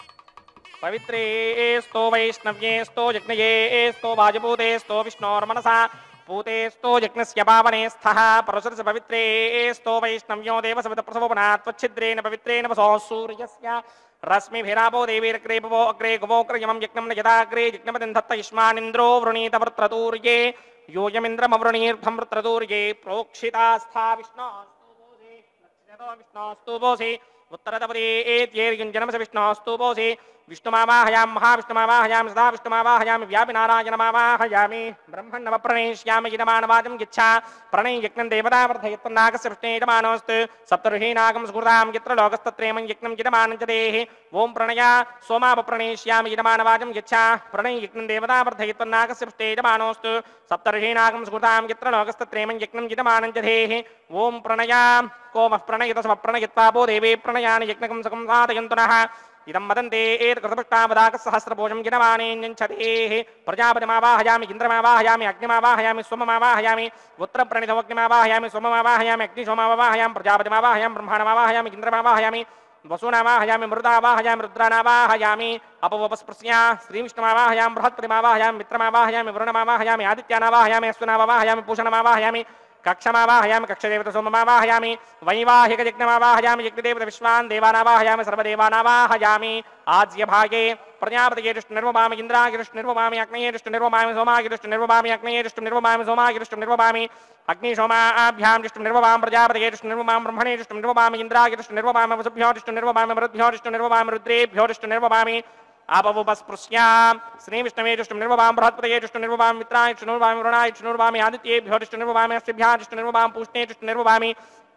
पवित्रेस्तो वैष्णव्येस्तो यज्ञयेस्तो वायुभूतेस्तो विष्णोर्मनसा पूतेस्तो यज्ञस्य पावने स्थः परशुरस्य पवित्रेस्तो वैष्णव्यो देवसवितप्रसवोपनात् त्वच्छिद्रेण पवित्रेण वसो सूर्यस्य रश्मिभिरापो देवीरग्रेपवो अग्रे गवोऽग्रयमं यज्ञं न यदाग्रे यज्ञपतिं दत्त युष्मानिन्द्रो वृणीत वृत्रतूर्ये योऽयमिन्द्रमवृणीर्भं वृत्रतूर्ये प्रोक्षितास्था विष्णोस्तु भोसे उत्तरतपदेत्येर्युञ्जनमस विष्णोस्तुपोऽसि विष्णुमावाहयामि महाविष्णुमावाहयामि सदा विष्णुमावाहयामि व्यापिनारायणमावाहयामि ब्रह्मण्णवप्रणेष्यामि यजमानवाचं यच्छा प्रणययज्ञं देवता वर्धयत्वन्नागस्य विष्णे यजमानोऽस्तु सप्तऋषीनागं सुहृदां यत्र लोकस्तत्रेमं यज्ञं यजमानं च देहि ओं प्रणया सोमावप्रणेष्यामि यजमानवाचं यच्छा प्रणययज्ञं देवता वर्धयत्वन्नागस्य विष्णे यजमानोऽस्तु सप्तऋषीनागं सुहृदां यत्र लोकस्तत्रेमं यज्ञं यजमानं च देहि ओं प्रणया कोमः प्रणयत समप्रणयत्वापो देवे प्रणयानि यज्ञकं सकं साधयन्तु नः इदं वदन्ते एतकृतपृष्टावदाकसहस्रभोजं गिनमानेऽञ्छतेः प्रजापतिमावाहयामि इन्द्रमावाहयामि अग्निमावाहयामि सोममावाहयामि उत्तरप्रणितमग्निमावाहयामि सोममावाहयामि अग्निसोमावाहयामि प्रजापतिमावाहयामि ब्रह्माणमावाहयामि इन्द्रमावाहयामि वसूनावाहयामि मृदावाहयामि रुद्रानावाहयामि अपवपस्पृश्या श्रीविष्णुमावाहयामि बृहत्पतिमावाहयामि मित्रमावाहयामि वरुणमावाहयामि आदित्यानावाहयामि अश्विनावाहयामि पूषणमावाहयामि कक्षमावाहयामि कक्षदेवता सोममावाहयामि वैवाहिकयज्ञमावाहयामि यज्ञदेवता विश्वान् देवानावाहयामि सर्वदेवानावाहयामि आज्यभागे प्रजापतिर्विष्णुर्वमामि इन्द्रागिरिष्णुर्वमामि अग्नेयरिष्णुर्वमामि सोमागिरिष्णुर्वमामि अग्नेयरिष्णुर्वमामि सोमागिरिष्णुर्वमामि अग्निशोमाभ्यां विष्णुर्वमामि प्रजापतिर्विष्णुर्वमामि ब्रह्मणेरिष्णुर्वमामि इन्द्रागिरिष्णुर्वमामि वसुभ्योरिष्णुर्वमामि रुद्रेभ्योरिष्णुर्वमामि आपवपस्पृश्यां श्रीविष्णुवेष्णुर्वमामि बृहत्पतिर्विष्णुर्वमामि मित्रायष्णुर्वमामि वरुणायष्णुर्वमामि आदित्येभ्योरिष्णुर्वमामि अस्मभ्यां पुष्णेरिष्णुर्वमामि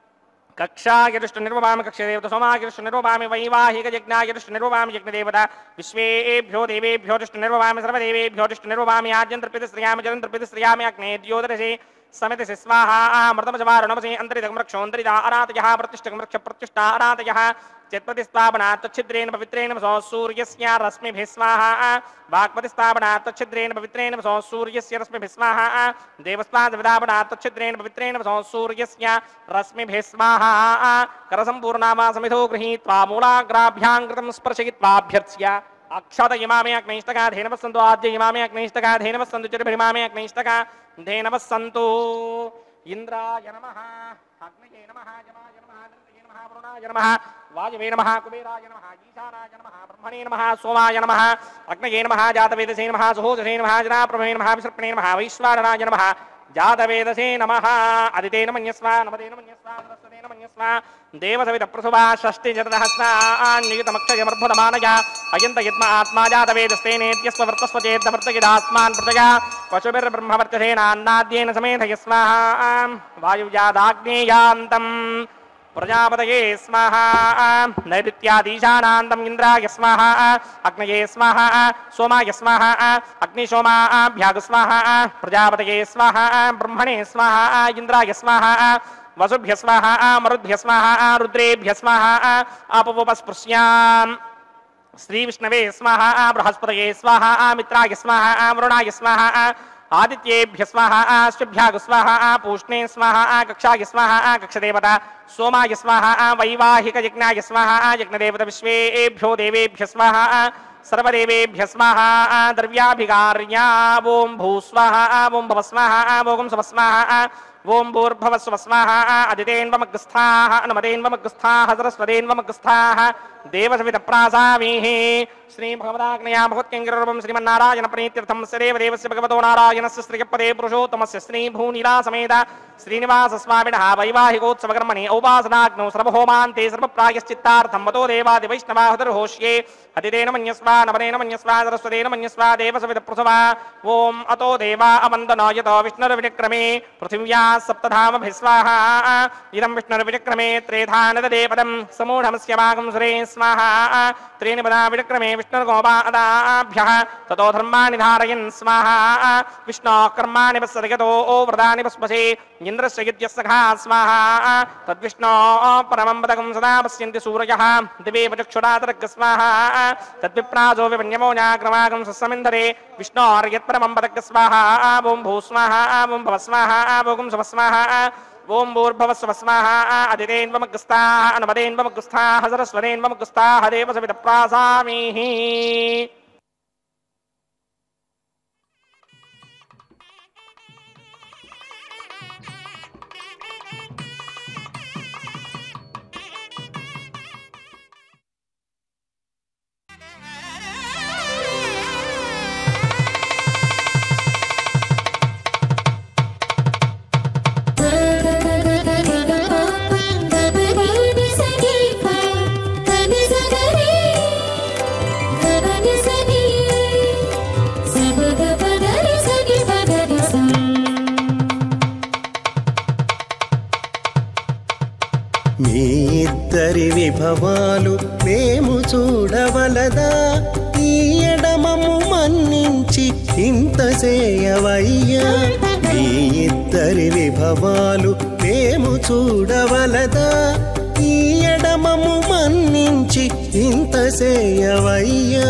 कक्षागिरिष्णुर्वमामि कक्षदेवता सोमागिरिष्णुर्वमामि वैवाहिकयज्ञागिरिष्णुर्वमामि यज्ञदेवता विश्वेभ्यो देवेभ्योरिष्णुर्वमामि सर्वदेवेभ्योरिष्णुर्वमामि आद्यन्तर्पितश्रियामि जलन्तर्पितश्रियामि अग्नेद्योदरसे समिति स्वाहा मृतमजवारुणमसि अन्तरिदमृक्षोऽन्तरिदा अरातयः प्रतिष्ठमृक्षप्रतिष्ठा अरातयः चेत्पतिस्थापनात् तच्छिद्रेण पवित्रेण वसो सूर्यस्य रश्मिभिः स्वाहा वाक्पतिस्थापनात् तच्छिद्रेण पवित्रेण वसो सूर्यस्य रश्मिभिः स्वाहा देवस्ताद्विदापनात् तच्छिद्रेण पवित्रेण वसो सूर्यस्य रश्मिभिः स्वाहा करसम्पूर्णामा समिधो गृहीत्वा मूलाग्राभ्यां कृतं स्पर्शयित्वाभ्यर्च्य अक्षत इमामे अग्नैष्टका धेनवस्सन्तु आद्य इमामे अग्नैष्टका धेनवस्सन्तु चतुर्भिमामे अग्नैष्टका धेनवस्सन्तु इन्द्राय नमः अग्नये नमः यमाय नमः नृतये नमः वरुणाय नमः वायवे नमः कुबेराय नमः ईशानाय नमः ब्रह्मणे नमः सोमाय नमः अग्नये नमः जातवेदसे नमः सुहोदसे नमः जनाप्रभवे नमः विसर्पणे नमः वैश्वानराय नमः जातवेदसे नमः अदितेन मन्यस्वा नमदेन मन्यस्वा सरस्वतेन मन्यस्वा देवसवितप्रसुभा षष्टिजतहस्नान्युतमक्षयमर्भुतमानय अयन्त यद्म आत्मा जातवेदस्तेनेत्यस्व वर्तस्व चेद्वर्तयदास्मान् प्रतया पशुभिर्ब्रह्मवर्त्यसेनान्नाद्येन समेधयस्वाहा वायुजादाग्नेयान्तम् प्रजापतये स्वाहा नैऋत्यादीशानान्तम् इन्द्राय स्वाहा अग्नये स्वाहा सोमाय स्वाहा अग्निशोमाभ्याग स्वाहा प्रजापतये स्वाहा ब्रह्मणे स्वाहा इन्द्राय स्वाहा वसुभ्य स्वाहा मरुद्भ्य स्वाहा रुद्रेभ्य स्वाहा आपवपस्पृश्यां श्रीविष्णवे स्वाहा बृहस्पतये स्वाहा मित्राय स्वाहा वरुणाय स्वाहा आदित्येभ्य स्वाहा अश्वभ्याग स्वाहा पूष्णे स्वाहा कक्षाय स्वाहा कक्षदेवता सोमाय स्वाहा वैवाहिकयज्ञाय स्वाहा यज्ञदेवता विश्वेभ्यो देवेभ्य स्वाहा सर्वदेवेभ्य स्वाहा द्रव्याभिगार्या ओं भूस्वाहा ओं भवस्वाहा ओं स्वस्वाहा ओं भूर्भवस्वस्वाहा अदितेन्वमग्रस्थाः अनुमदेन्वमग्रस्थाः सरस्वतेन्वमग्रस्थाः देवसवितप्रासामीः श्रीभगवदाग्नया भगवत्किङ्कररूपं श्रीमन्नारायणप्रीत्यर्थं स देवदेवस्य भगवतो नारायणस्य श्रियपदे पुरुषोत्तमस्य श्रीभूनीलासमेत श्रीनिवासस्वामिनः वैवाहिकोत्सवकर्मणि औपासनाग्नौ सर्वहोमान्ते सर्वप्रायश्चित्तार्थं मतो देवादिवैष्णवाहुतिर्होष्ये अदितेन मन्यस्वा नवनेन मन्यस्वा सरस्वतेन मन्यस्वा देवसवितप्रसवा ॐ अतो देवा अवन्दनो यतो विष्णुर्विक्रमे पृथिव्या सप्तधामभिः स्वाहा इदं विष्णुर्विक्रमे त्रेधा नददे पदं समूढमस्य वागं सुरे स्वाहा त्रीणि पदा विक्रमे विष्णुर्गोपादाभ्यः ततो धर्माणि धारयन् स्वाहा विष्णोः कर्माणि वत्सदयतो व्रतानि वस्मसे इन्द्रस्य यज्ञस्सखा स्वाहा तद्विष्णोः परमं पदकं सदा पश्यन्ति सूरयः दिवे चक्षुरातर्ग स्वाहा तद्विप्राजो विपन्यमो जाग्रवागं सस्समिन्धरे विष्णोर्यत्परमं पदक स्वाहा ॐ भूस्वाहा ॐ भवस्वाहा ॐ स्वस्वाहा ओं भूर्भुवस्सुवः स्वाहा अदितेन्वमग्रस्थाः अनुमदेन्वमग्रस्थाः सरस्वतेन्वमग्रस्थाः देवसवितप्रासामीः మీ ఇద్దరి విభవాలు మేము చూడవలదా ఈ ఎడమము మన్నించి ఇంత చేయవయ్యా మీ ఇద్దరి విభవాలు మేము చూడవలదా ఈ ఎడమము మన్నించి ఇంత చేయవయ్యా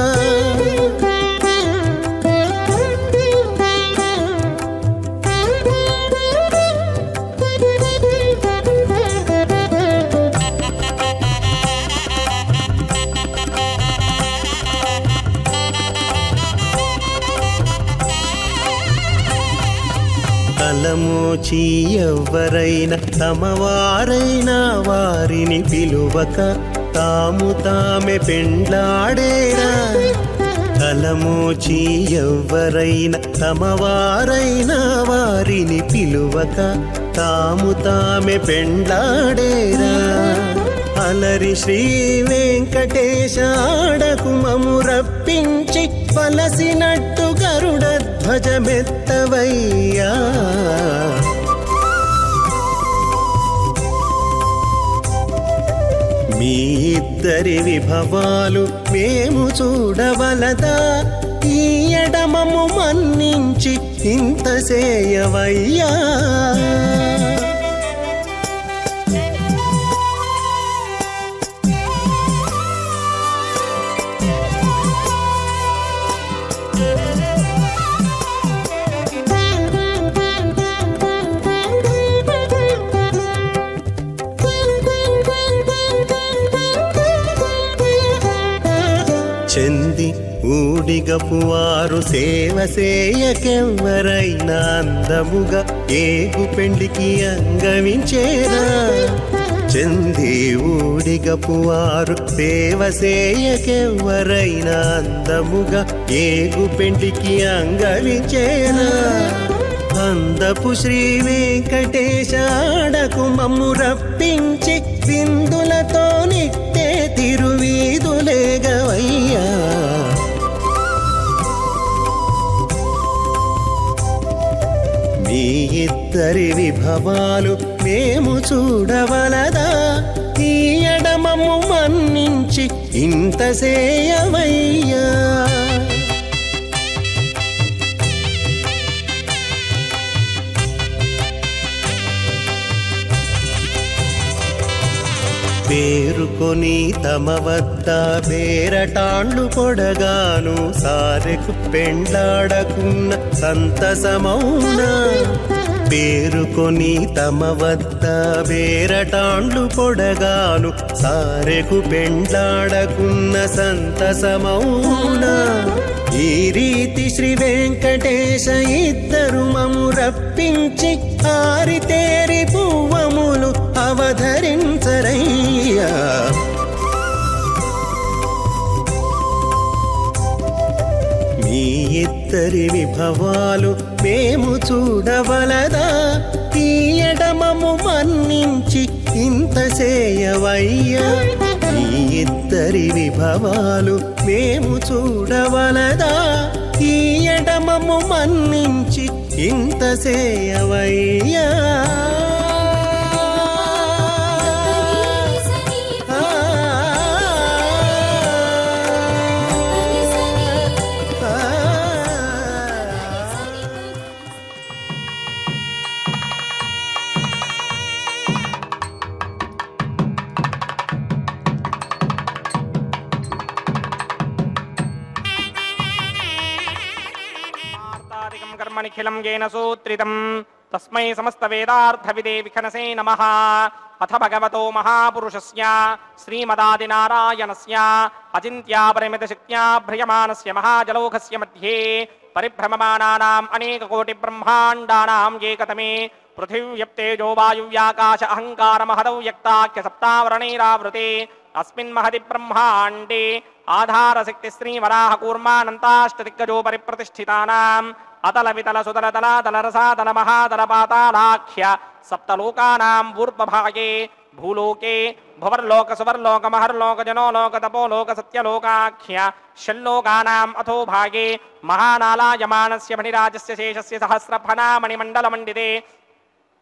తలమోచి ఎవ్వరైనా తమవారైనా వారిని పిలువక తాము తామే పెండ్లాడేరా తలమోచి ఎవ్వరైనా తమవారైనా వారిని పిలువక తాము తామే పెండ్లాడేరా అలరి శ్రీ వెంకటేశ ఆడకు మము రప్పించి పలసినట్టు గరుడ ధ్వజమెత్తవయ్యా మీ ఇద్దరి విభవాలు మేము చూడవలదా ఈ ఎడమము మన్నించి ఇంత చేయవయ్యా చెంది ఊడిగపువారు సేవ సేయకెవ్వరైనా అందముగా ఏగు పెండికి అంగవించేరా చెంది ఊడిగపువారు సేవ సేయకెవ్వరైనా అందముగా ఏగు పెండికి అంగవించేరా అందపు శ్రీ వెంకటేశ ఆడకు మమ్ము రప్పించి విందులతో నిట్టే తిరువీధులేగవయ్యా మీ ఇద్దరి విభవాలు మేము చూడవలదా ఈ ఎడమము మన్నించి ఇంత చేయవయ్యా పేరుకొని తమ వద్ద బేరటాండ్లు పొడగాను సారెకు పెండ్లాడకున్న సంతసమౌనా పేరుకొని తమ వద్ద బేరటాండ్లు పొడగాను సారెకు పెండ్లాడకున్న సంతసమౌనా ఈ రీతి శ్రీ వెంకటేశ ఇద్దరు మము రప్పించి ఆరితేరి పువ్వములు అవధరించరయ్యా మీ ఇద్దరి విభవాలు మేము చూడవలదా ఈ ఎడమము మన్నించి ఇంత చేయవయ్యా మీ ఇద్దరి విభవాలు మేము చూడవలదా ఈ ఎడమము మన్నించి ఇంత చేయవయ్యా कर्मनिखिलं येन सूत्रितं तस्मै समस्तवेदार्थविदे विखनसे नमः अथ भगवतो महापुरुषस्य श्रीमदादिनारायणस्य अचिन्त्यापरिमितशक्त्या भ्रियमाणस्य महाजलौघस्य मध्ये परिभ्रममाणानाम् अनेककोटिब्रह्माण्डानां एकतमे पृथिव्यप्तेजो वायुव्याकाश अहङ्कारमहदौ व्यक्ताख्य सप्तावरणैरावृते अस्मिन् महति ब्रह्माण्डे आधारशक्ति श्रीवराह कूर्मानन्ताष्टदिग्गजो परिप्रतिष्ठितानाम् अतल वितल सुतल तलातल रसातल महातल पातालाख्य सप्तलोकानां ऊर्ध्वभागे भूलोके भुवर्लोक सुवर्लोक महर्लोक जनोलोक तपोलोक सत्यलोकाख्य षल्लोकानाम् अथो भागे महानालायमानस्य मणिराजस्य शेषस्य सहस्रफणामणिमण्डलमण्डिते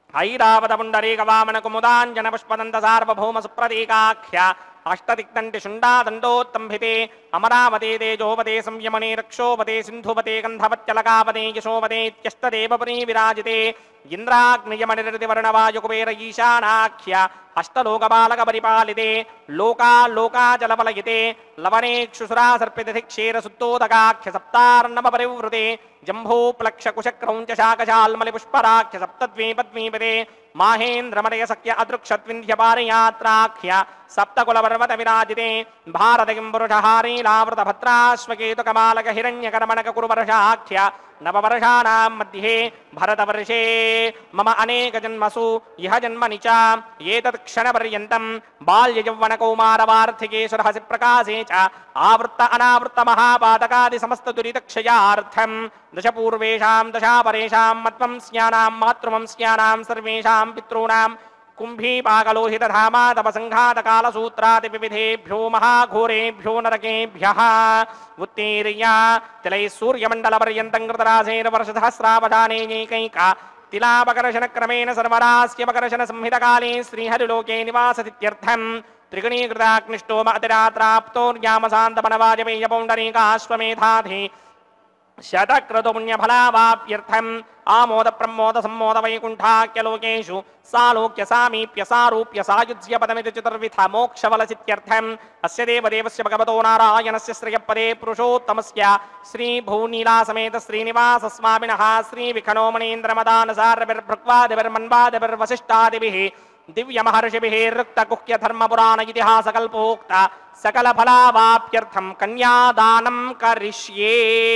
ఐరావత పుండరీక వామన కుముదాంజన పుష్పదంత సార్వభౌమ సుప్రతీకాఖ్య అష్టదిక్తంటి శుండాదండోత్తంభితే అమరావతే తేజోపతే సంయమనే రక్షోపతే సింధుపతే గంధవత్యలకాపతే యశోపతేత్యష్టదేవపరీ విరాజితే ఇంద్రాగ్నియమనిరతివర్ణవాయుకుబేర ఈశానాఖ్య అష్టలోకపాలక పరిపాలితే లోకాలోకాచలపలయితే లవనేక్షుసురా సర్పితి క్షీర సుత్తోదకాఖ్య సప్తార్ణవ పరివృతే జంభూప్లక్ష కుశక్రౌంచ శాకశాల్మలి పుష్పరాఖ్య సప్తద్వీపద్వీపదే మాహేంద్రమదయ సఖ్య అదృక్షద్వింధ్యపారయాత్రాఖ్య సప్తకులపర్వత విరాజితే భారతకిం పురుషహారీలావృత భద్రాశ్వకేతుకమాలక హిరణ్యకర్మణక కురువర్షాఖ్య నవవర్షాణాం మధ్యే భరతవర్షే మమ అనేక జన్మసు ఇహ జన్మని చ ఏతత్ క్షణపర్యంతం బాల్యయౌవన కౌమారవార్థికేశ్వరహసి ప్రకాశే చ ఆవృత్త అనావృత్త మహాపాతకాది సమస్త దురితక్షయార్థం దశపూర్వేషాం దశాపరేషాం మత్వంస్యానాం మాతృవంస్యానాం సర్వేషాం పితॄణాం కుంభీపాకలోహితధామా తపసంఘాతకాలసూత్రాది వివిధేభ్యో మహాఘోరేభ్యో నరకేభ్యః ఉత్తీర్య తిలై సూర్యమండలపర్యంతం కృతరాసేన వర్షసహస్రావధానేకైక తిలాపకర్షణ క్రమేణ సర్వరాస్యపకర్షణ సంహితకాలే శ్రీహరిలోకే నివాసతిత్యర్థం త్రిగుణీకృతాగ్నిష్టోమ అతిరాత్రాప్తోర్యామశాంతమనవాజపేయ పౌండరీకాశ్వమేధాధి శతక్రతుపుణ్యఫలావాప్యర్థం ఆమోద ప్రమోద సమ్మోద వైకుంఠాఖ్యలోకేషు సాలోక్య సామీప్య సారూప్య సాయుజ్య పదమితి చతుర్విధ మోక్షఫలసిత్యర్థం అస్య దేవదేవస్య భగవతో నారాయణస్య శ్రియపదే పురుషోత్తమస్య శ్రీ భూనీలాసమేత శ్రీనివాస స్వామినః శ్రీ విఖనోమణీంద్రమదానసారభిర్భృక్వాదిభిర్వసిష్టాదిభిః దివ్య మహర్షిభిః రుక్తగుహ్య ధర్మపురాణ ఇతిహాస కల్పోక్త సకల ఫలావాప్యర్థం కన్యాదానం కరిష్యే.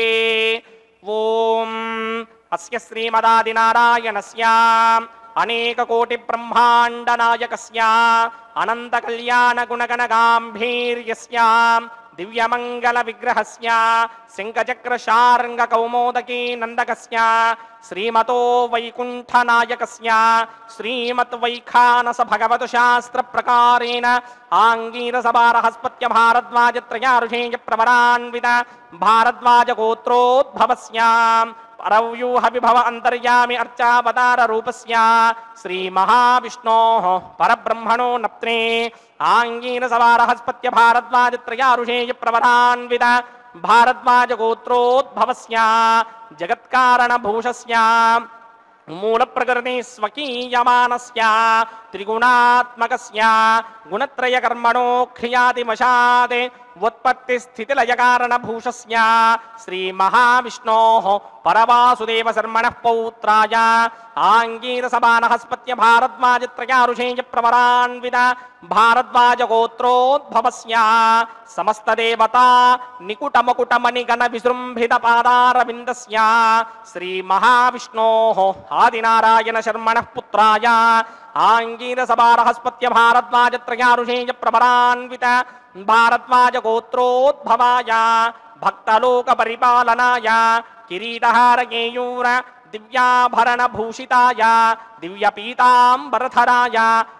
ఓం అస్య శ్రీమదాదినారాయణస్య అనేక కోటి బ్రహ్మాండ నాయకస్య అనంత కళ్యాణ గుణగణ గాంభీర్యస్య దివ్యమంగళ విగ్రహస్య శంఖచక్ర శార్ంగ కౌమోదకీ నందకస్య శ్రీమతో వైకుంఠ నాయకస్య శ్రీమత్ వైఖానస భగవతు శాస్త్ర ప్రకారేణ ఆంగీరసభారహస్పత్య భారద్వాజ త్రయారుషేయ ప్రవరాన్విత భారద్వాజ గోత్రోద్భవస్య పరవ్యూహ విభవ అంతర్యామి అర్చావతార రూపస్య శ్రీ మహావిష్ణోః పరబ్రహ్మణో నప్త్రే ఆంగీరసభారహస్పత్య భారద్వాజ త్రయారుషేయ ప్రవరాన్విత భారద్వాజ గోత్రోద్భవస్య జగత్కారణ భూషస్య మూల ప్రకృతి స్వకీయమానస్య త్రిగుణాత్మకస్య గుణత్రయ కర్మణో క్రియాదిమశాదే ఉత్పత్తి స్థితి లయ కారణ భూషస్య శ్రీ మహావిష్ణోః పరవాసుదేవ శర్మణః పౌత్రాయ ఆంగీరసభానహస్పత్య భారద్వాజ త్రయారుషేయ ప్రవరాన్విత భారద్వాజ గోత్రోద్భవస్య సమస్త దేవతా నికుటమకుటమణి గణ విజృంభిత పాదారవిందస్య శ్రీ మహావిష్ణోః ఆదినారాయణ శర్మణః పుత్రాయ ఆంగీరసభారహస్పత్య భారద్వాజ త్రయారుషేయ ప్రవరాన్విత భారద్వాజ గోత్రోద్భవాయ భక్తలోక పరిపాలనాయ కిరీటహారకేయూర దివ్యాభరణ భూషితాయ దివ్యపీతాంబరధరాయ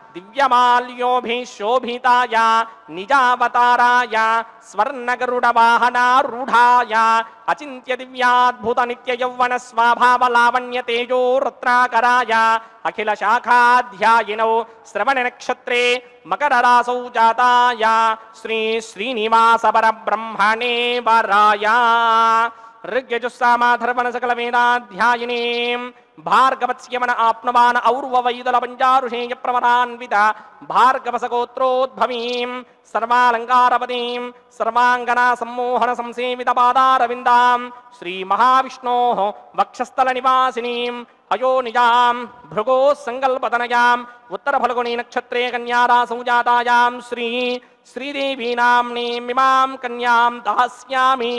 దివ్యమాల్యోభిశోభితాయ నిజావతారాయ స్వర్ణగరుడ వాహనారూఢాయ అచింత్య దివ్యాద్భుత నిత్య యౌవన స్వభావ లావణ్య తేజో రత్నాకరాయ అఖిల శాఖాధ్యాయినౌ శ్రవణ నక్షత్రే మకర రాసౌ జాతాయ శ్రీ శ్రీనివాస పరబ్రహ్మణే వరాయ ఋగ్యజుస్సామాధర్వణ సకల వేదాధ్యాయినీం భార్గవత్స్యమన ఆప్నవాన ఔర్వ వైదల పంచారుషేయ ప్రవరాన్విత భార్గవసగోత్రోద్భవీం సర్వాలంకారపదీం సర్వాంగనా సమ్మోహన సంసేవిత పాదారవిందాం శ్రీ మహావిష్ణోః వక్షస్థల నివాసినీం అయోనిజాం భృగో సంకల్పతనయాం ఉత్తర ఫల్గుణీ నక్షత్రే కన్యారాసౌ జాతాయాం శ్రీ శ్రీదేవీనామ్నీమిమాం కన్యాం దాస్యామి.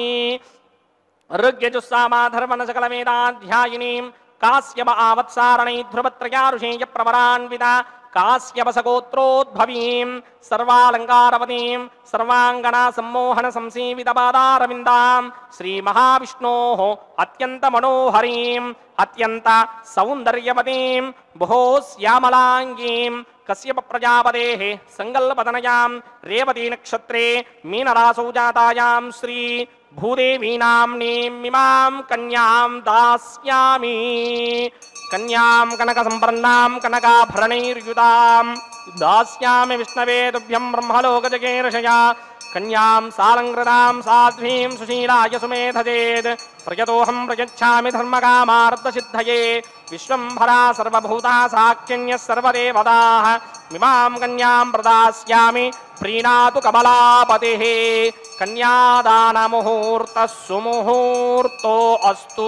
ఋగ్యజుస్సామాధర్వణ సకల వేదాధ్యాయినీం కాశ్యప ఆవత్సారణై ధ్రువత్రయారుషేయ ప్రవరాన్విత కాశ్యపసగోత్రోద్భవీం సర్వాలంకారవతీం సర్వాంగనా సమ్మోహన సంసేవిత పాదారవిందాం శ్రీ మహావిష్ణోః అత్యంత మనోహరీం అత్యంత సౌందర్యవతీం బహో శ్యామలాంగీం కశ్యప ప్రజాపతేః సంకల్పతనయాం రేవతీ నక్షత్రే మీనరాసౌ జాతాయాం శ్రీ భూదేవీనాంనీమిమాం కన్యాం దాస్యామి కన్యాం కనకసంపన్నాం కనకాభరణైర్యుతాం దాస్యామి విష్ణవే తుభ్యం బ్రహ్మలోకజగేర్షయా కన్యాం సాలంకృతాం సాధ్వీం సుశీలాయ సుమేధజేద్ ప్రయతోహం ప్రయచ్ఛామి ధర్మకామార్థసిద్ధయే విశ్వంభరా సర్వభూతా సాక్షిణ్యः సర్వదేవతాః మిమాం కన్యాం ప్రదాస్యామి ప్రీణాతు కమలాపతిః కన్యాదానముహూర్తः సుముహూర్తో అస్తు.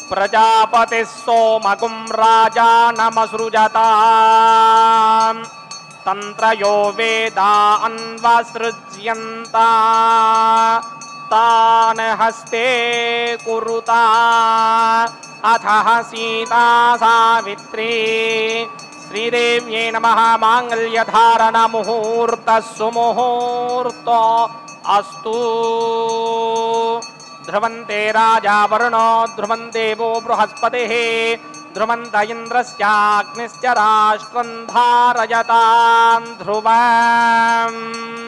प्रजापतिः सोमगुं राजा नमसृजता तन्त्रयो वेदा अन्वसृज्यन्ता तान् हस्ते कुरुता अथः सीता सावित्री श्रीदेव्यै नमः माङ्गल्यधारणमुहूर्तः सुमुहूर्तो अस्तु ध्रुवन्ते राजा वरुणो ध्रुवं देवो बृहस्पतिः ध्रुवन्त इन्द्रस्याग्निश्च राष्ट्रं धारयतां ध्रुवम्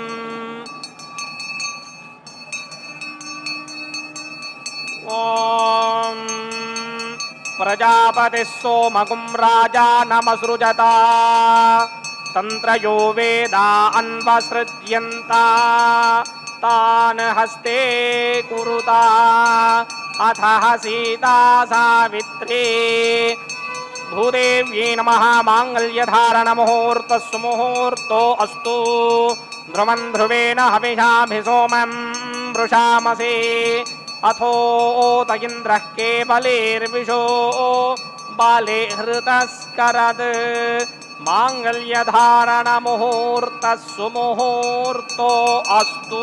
ॐ प्रजापतिः सोमगुं राजा नमसृजता तन्त्रयो वेदा अन्वसृज्यन्ता तान् हस्ते कुरुता अथः सीता सावित्री भूदेव्यै नमः माङ्गल्यधारणमुहूर्तः सुमुहूर्तो अस्तु ध्रुवं ध्रुवेण हविषाभिसोमं वृषामसि अथोत इन्द्रः केवलेर्विशो बाले हृतस्करद् माङ्गल्यधारणमुहूर्तः सुमुहूर्तो अस्तु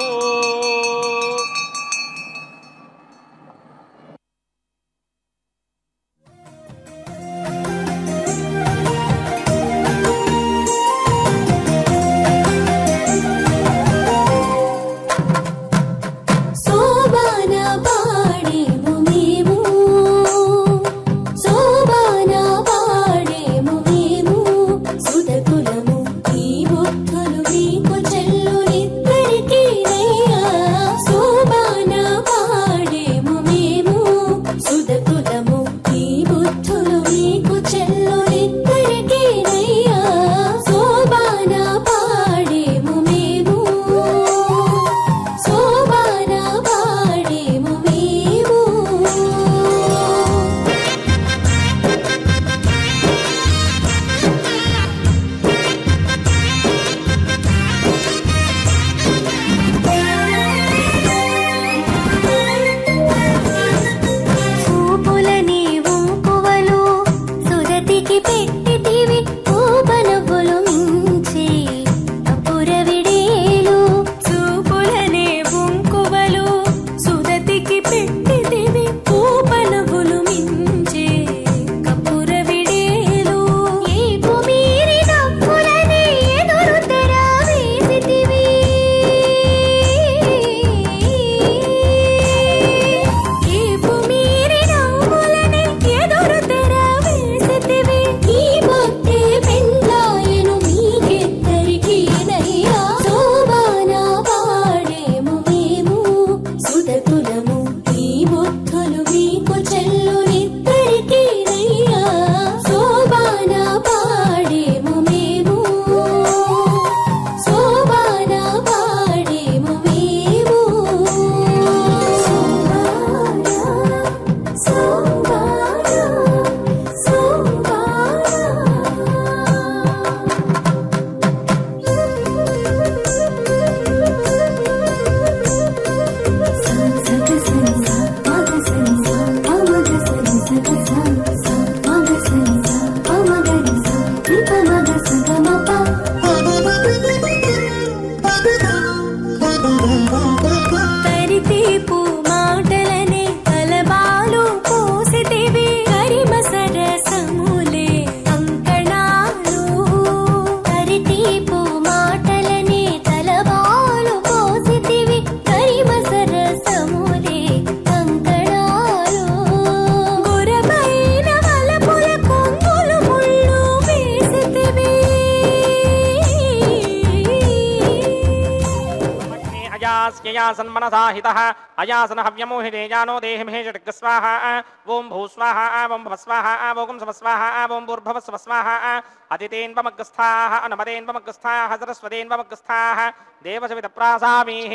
सन्मनसाहितः अयासन हव्यमोहिते जानो देहिमहे षट्स्वाहा ओं भूस्वाहा ओं भवस्वाहा ओं समस्वाहा ओं भूर्भवस्वस्वाहा अतितेन्वमग्रस्थाः अनमतेन्वमग्रस्थाः सरस्वतेन्वमग्रस्थाः देवसवितप्रासामीः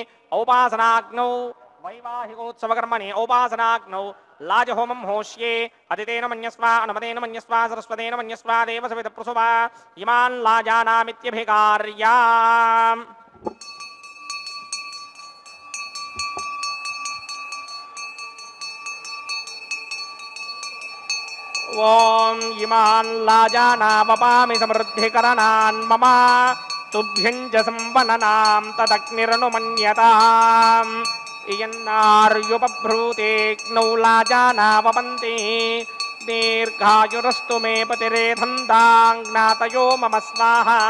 औपासनाग्नौ वैवाहिकोत्सवकर्मणि औपासनाग्नौ लाजहोमं होष्ये अतितेन मन्यस्वा अनमतेन मन्यस्वा सरस्वतेन मन्यस्वा देवसवितप्रसुवा इमान् लाजानामित्यभिकार्याम् ఓం ఇమాన్ లాజానావపామి సమృద్ధికరణాన్ మమ తుభ్యం చ సంవననాం తదగ్నిరనుమన్యతాం ఇయన్నార్యుపభ్రూతేగ్నౌ లాజానావపంతి దీర్ఘాయురస్తు మే పతిరేధంతాజ్ఞాతయో మమ స్వాహా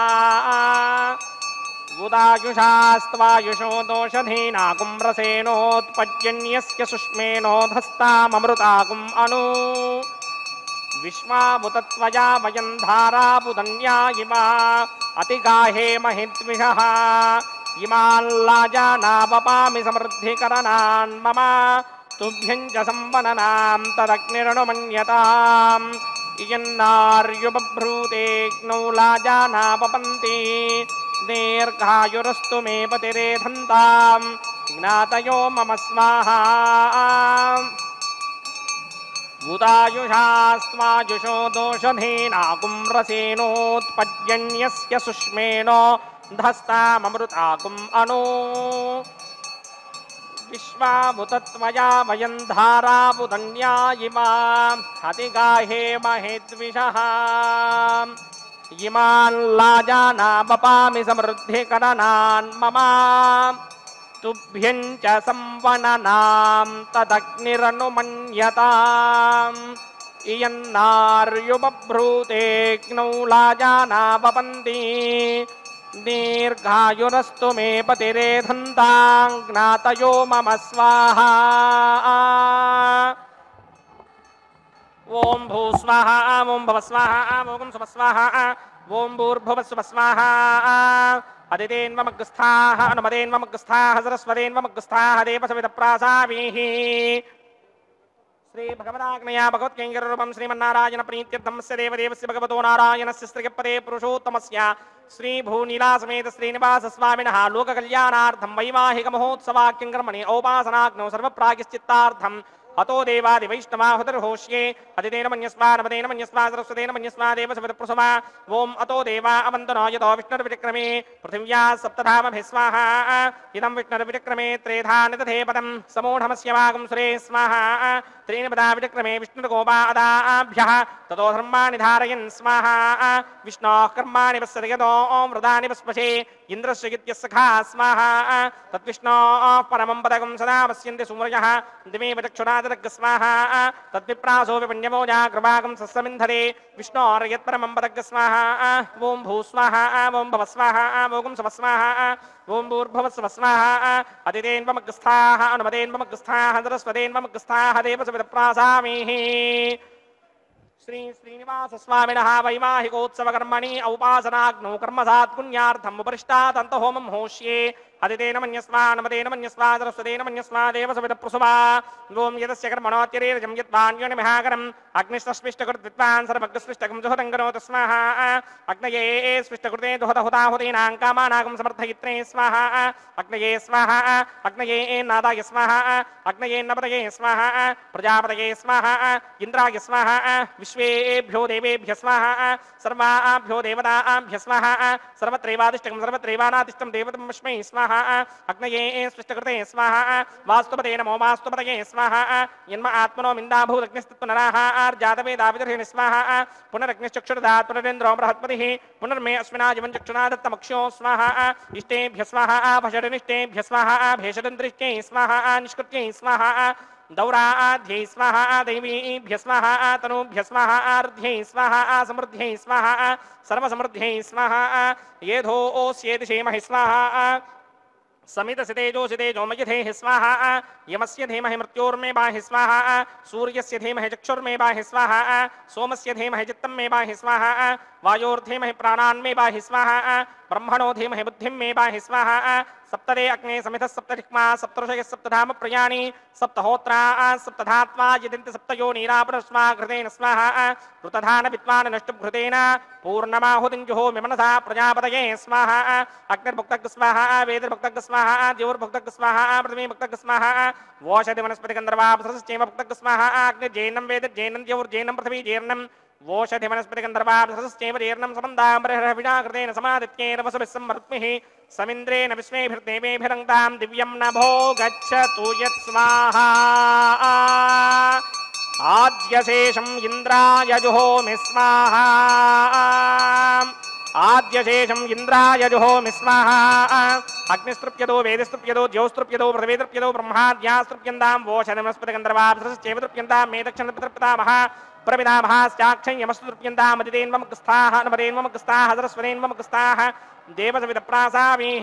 ఉదాయుషాస్త్వాయుషో దోషధీనాకుం రసేనోత్పద్యన్యస్య సుష్మేనోధస్తామమృతాకుం అను విశ్వాముతత్వయా వయం ధారాపుదన్యా ఇమా అతిగాహే మహిద్విషః ఇమాల్లాజానావపామి సమృద్ధికరణాన్ మమ తుభ్యం చ సంవననాం తదగ్నిరనుమన్యతాం ఇయన్నార్యుపభ్రూతేగ్నౌ లాజానావపంతి దీర్ఘాయురస్తు మే పతిరేధంతాం జ్ఞాతయో మమ స్వాహా ఉదాయుషాస్త్వాయుషో దోషధీనాకుం రసేనోత్పద్యన్యస్య సుష్మేనో ధస్తామమృతాకుం అను విశ్వాముతత్వయా వయం ధారాపుదన్యా ఇమా అతిగాహే మహేద్విషః ఇమాన్ లాజానావపామి సమృద్ధికరణాన్ మమ తుభ్యం చ సంవననాం తదగ్నిరనుమన్యతాం ఇయన్నార్యుపభ్రూతేగ్నౌ లాజానావపంతి దీర్ఘాయురస్తు మే పతిరేధంతాం జ్ఞాతయో మమ స్వాహా ఓం భూస్వాహ ఓం భవస్వాహ ఓం సుమస్వాహ ఓం భూర్భువస్సుమస్వాహ అదితేన్వమగ్స్థాః అనుమదేన్వమగ్స్థాః సరస్వదేన్వమగ్స్థాః దేవసవిదప్రాసామీః శ్రీ భగవదాగ్నయా భగవత్కైంకర్యరూపం శ్రీమన్నారాయణ ప్రీత్యర్థమస్య దేవదేవస్య భగవతో నారాయణస్య శ్రీయపదే పురుషోత్తమస్య శ్రీ భూనీలాసమేత శ్రీనివాస స్వామినః లోకకళ్యాణార్థం వైవాహిక మహోత్సవాఖ్యం కర్మణి ఔపాసనాగ్నౌ సర్వప్రాగిశ్చిత్తార్థం అతో దేవాది వైష్ణవాహుతర్హోష్యే అదితేన మన్యస్వా నమదేన మన్యస్వా సరస్వతేన మన్యస్వా దేవసవిదప్రసమా ఓం అతో దేవా అవంతనో యతో విష్ణుర్విచక్రమే పృథివ్యా సప్తధామభిः స్వాహా ఇదం విష్ణుర్విచక్రమే త్రేధా నిదధే పదం సమూఢమస్య వాగం సురే స్వాహా త్రీణి పదా విచక్రమే విష్ణుర్గోపాదాభ్యः తతో ధర్మాణి ధారయన్ స్వాహా విష్ణోః కర్మాణి పశ్యతి యతో వృదాని పశ్పశే ఇంద్రస్య గిత్యస్సఖా స్వాహా తద్విష్ణోః పరమం పదకం సదా పశ్యంతి సూర్యः దిమే విచక్షుణాదరగ్స్వాహా తద్విప్రాసో విపుణ్యమోజా కృపాకం సస్సమింధరే విష్ణోర్యత్పరమం పదగ్స్వాహా ఓం భూస్వాహా ఓం భవస్వాహా ఓం సుమస్వాహా ఓం భూర్భువస్సుమస్వాహా అదితేన్వమగ్స్థాః అనుమదేన్వమగ్స్థాః సరస్వదేన్వమగ్స్థాః దేవసవిదప్రాసామీః శ్రీ శ్రీనివాస స్వామినః వైవాహికోత్సవకర్మణి ఔపాసనాగ్నౌ కర్మసాత్ పుణ్యార్థం ఉపరిష్టాతంత హోమం హోష్యే అదితేన మన్యస్వా నమదేన మన్యస్వా సరస్వతేన మన్యస్వా దేవసవిదప్రసవా ఓం యదస్య కర్మణోత్యరేరజం యద్వాన్యోనిమహాకరం అగ్నిష్టస్మిష్టకృద్విద్వాన్ సర్వగ్స్పృష్టకం జుహతం కరోతు స్వాహా అగ్నయే స్పృష్టకృతే దుహతహుతాహుతీనాం కామానాగం సమర్థయిత్రే స్వాహా అగ్నయే స్వాహా అగ్నయే నాదాయ స్వాహా అగ్నయే నపదయే స్వాహా ప్రజాపతయే స్వాహా ఇంద్రాయ స్వాహా విశ్వేభ్యో దేవేభ్య స్వాహా సర్వాభ్యో దేవతాభ్య స్వాహా సర్వత్రైవాదిష్టకం సర్వత్రైవానాదిష్టం దేవతమస్మై స్వాహా అగ్నయే స్పృష్టకృతే స్వాహా వాస్తుపతే నమో వాస్తుపతయే స్వాహా యన్మ ఆత్మనో మిందాభూదగ్నిస్తత్వనరాః ఆర్జాతవేదావిదర్హిణి స్వాహా పునరగ్నిశ్చక్షుర్దాత్ పునరేంద్రో బృహత్పతిః పునర్మే అస్మినాజివం చక్షునాదత్తమక్ష్యో స్వాహా ఇష్టేభ్య స్వాహా భషడనిష్టేభ్య స్వాహా భేషడందృష్ట్యై స్వాహా నిష్కృత్యై స్వాహా దౌరాధ్యై స్వాహా దైవీభ్య స్వాహా తనూభ్య స్వాహా ఆర్ధ్యై స్వాహా సమృద్ధ్యై స్వాహా సర్వసమృద్ధ్యై స్వాహా ఏధోస్యేతి క్షేమహి స్వాహా समितसितेजोसितेजो मयधेः स्वाहा यमस्य धीमहि मृत्योर्मे बाहि स्वाहा सूर्यस्य धीमहि चक्षुर्मे बाहि स्वाहा सोमस्य धीमहि चित्तं मे बाहि स्वाहा वायोर्धीमहि प्राणान्मे बाहि स्वाहा ब्रह्मणो धीमहि बुद्धिं मे बाहि स्वाहा सप्तदे अग्ने समितः सप्तधिक्मा सप्तऋषयः सप्तधाम प्रयाणी सप्तहोत्रा सप्तधात्मा यदिन्ति सप्तयोनीरापुरस्वा घृतेन स्वाहा ऋतधान विद्वान् नष्टुघृतेन पूर्णमाहुतिं जुहोमि मनसा प्रजापतये स्वाहा अग्निर्भुक्तः स्वाहा वेदर्भुक्तः स्वाहा द्योर्भुक्तः स्वाहा पृथ्वीभुक्तः स्वाहा वोषधि वनस्पतिगन्धर्वापसश्चैव भुक्तः स्वाहा अग्निर्जैनं वेदर्जैनं द्योर्जैनं पृथ्वीजैर्नं वोषधि वनस्पतिगन्धर्वापसश्चैव जैर्नं समन्दाम्बरहविणाकृतेन समादित्येन वसुभिः सम्मरुत्मिः समिन्द्रेण विश्वेभिर्देवेभिरङ्गां दिव्यं नभो गच्छतु यत् स्वाहा ఆద్యశేషం ఇంద్రాయ జుహోమి స్వాహా ఆద్యశేషం ఇంద్రాయ జుహోమి స్వాహా అగ్నిస్తృప్యదో వేదస్తృప్యదో జ్యోస్తృప్యదో పృథివీతృప్యదో బ్రహ్మాద్యాస్తృప్యందాం వోషధమస్పతి గంధర్వాప్సశ్చేవతృప్యందాం మే దక్షిణపితృప్యతామః ప్రవిదామః తృప్యందామదితేన్వముఖస్థాః నమదేన్వముఖస్థాః సరస్వతేన్వముఖస్థాః దేవసవితప్రాసామీః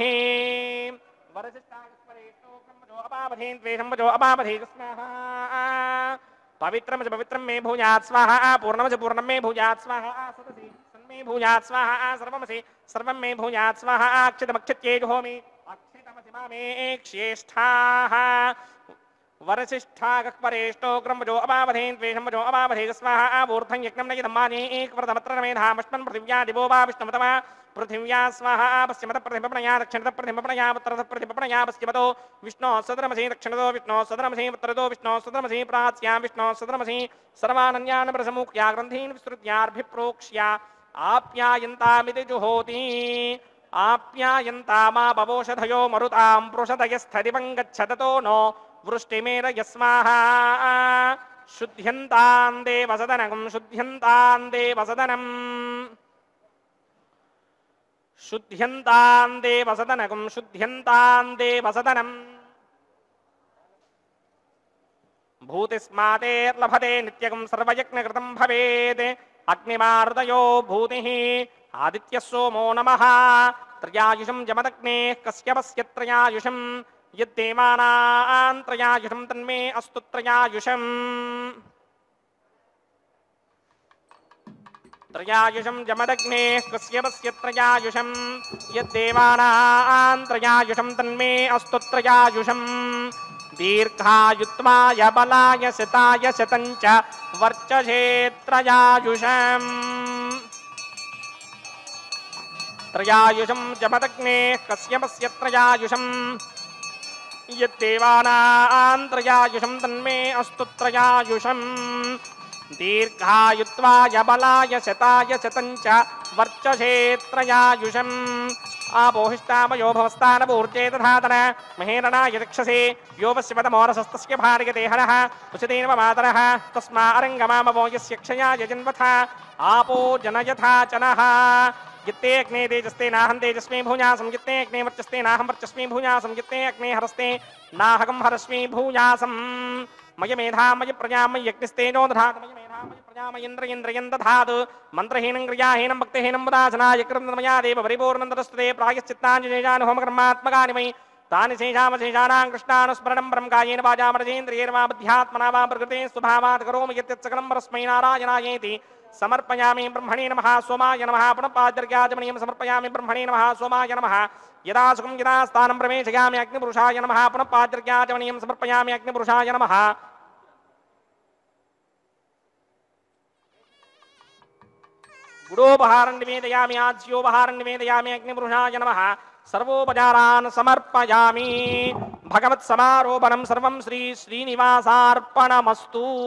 అపామధేన్ ద్వేషం వజో అపామధే స్వాహా పవిత్రమచ పవిత్రం మే భూయాత్ స్వాహా పూర్ణమచ పూర్ణం మే భూయాత్ స్వాహా సదసి సన్మే భూయాత్ స్వాహా సర్వమసి సర్వం మే భూయాత్ స్వాహా అక్షితమక్షత్యే జుహోమి అక్షితమసి మామే క్షేష్ఠాః వరసిష్ఠాగక్వరేష్టోగ్రం వజో అపామధేన్ ద్వేషం వజో అపామధే స్వాహా ఊర్ధ్వం యజ్ఞం నయధమ్మాని ఏకవ్రతమత్ర మేధామష్మన్ పృథివ్యా దివో వా విష్ణుమతమా పృథివ్యా స్వాహా పశ్చిమత ప్రతిపణయా దక్షిణత ప్రతిపణయా ఉత్తరత ప్రతిపణయా పశ్చిమతో విష్ణో సదరమసి దక్షిణతో విష్ణో సదరమసి ఉత్తరతో విష్ణో సదరమసి ప్రాచ్యాం విష్ణో సదరమసి సర్వానన్యాన్ ప్రసముఖ్యా గ్రంథీన్ విస్తృత్యార్భిప్రోక్ష్య ఆప్యాయంతామితి జుహోతి ఆప్యాయంతామా బవోషధయో మరుతాం పృషదయస్థదివం గచ్చతతో నో వృష్టిమేర యస్మాహా శుద్ధ్యంతాం దేవసదనం శుద్ధ్యంతాం దేవసదనం శుద్ధ్యంతాం దేవసదనం శుద్ధ్యంతాం దేవసదనం భూతిస్మాతేర్లభతే నిత్యకం సర్వయజ్ఞకృతం భవేత్ అగ్నిమార్దయో భూతిః ఆదిత్య సోమో నమః త్రయాయుషం జమదగ్నేః కశ్యపస్య త్రయాయుషం యద్దేవానాం త్రయాయుషం తన్మే అస్తు త్రయాయుషం త్రయాయుషం జమదగ్నేః కశ్యపస్య త్రయాయుషం యద్దేవానాం త్రయాయుషం తన్మే అస్తు త్రయాయుషం దీర్ఘాయుత్వాయ బలాయ శతాయ శతంచ వర్చసే త్రయాయుషం త్రయాయుషం జమదగ్నేః కశ్యపస్య త్రయాయుషం యద్దేవానాం త్రయాయుషం తన్మే అస్తు త్రయాయుషం దీర్ఘాయుత్వాయ బలాయ శతాయ శతంచ వర్చసే త్రయాయుషం ఆపోహిష్టామయో భవస్థానపూర్జే తథాతన మహేరణాయ దక్షసే యోవస్యపదమోరసస్తస్య భార్యతే హరః ఉచితేన మాతరః తస్మా అరంగమామవో యస్య క్షయాయ జన్వథ ఆపో జనయథా చనః గిత్తే అగ్నే తేజస్తే నాహం తేజస్మి భూయాసం గిత్తే అగ్నే వర్చస్తే నాహం వర్చస్మి భూయాసం గిత్తే అగ్నే హరస్తే నాహకం హరస్మి భూయాసం మయ మేధా మయ ప్రజా మయ యజ్ఞస్తేజో దధాతు మయ మేధా మయ ప్రజా మయేంద్రయేంద్రయం దధాతు మంత్రహీనం క్రియాహీనం భక్తిహీనం వదాసనాయ కృతమయా దేవ పరిపూర్ణం తదస్తుతే ప్రాయశ్చిత్తాంజనేయాను హోమకర్మాత్మకాని మయి తాని శేషామశేషానాం కృష్ణానుస్మరణం పరం కాయేన వాచా మనసేంద్రియేణ వా బుద్ధ్యాత్మనా వా ప్రకృతే స్వభావాత్ కరోమి యత్సకలం పరస్మై నారాయణాయేతి సమర్పయామి బ్రహ్మణే నమః సోమాయ నమః పునఃపాద్యర్ఘ్యాచమనీయం సమర్పయామి బ్రహ్మణే నమః సోమాయ నమః యదా సుఖం యదా స్థానం ప్రవేశయామి అగ్నిపురుషాయ నమః పునఃపాద్యర్ఘ్యాచమనీయం సమర్పయామి అగ్నిపురుషాయ నమః గుడోపహారం నివేదయామి ఆజ్యోపహారం నివేదయామి అగ్నిపురుషాయ నమః సర్వోపచారాన్ సమర్పయామి భగవత్ సమారోపణం సర్వం శ్రీ శ్రీనివాసార్పణమస్తు.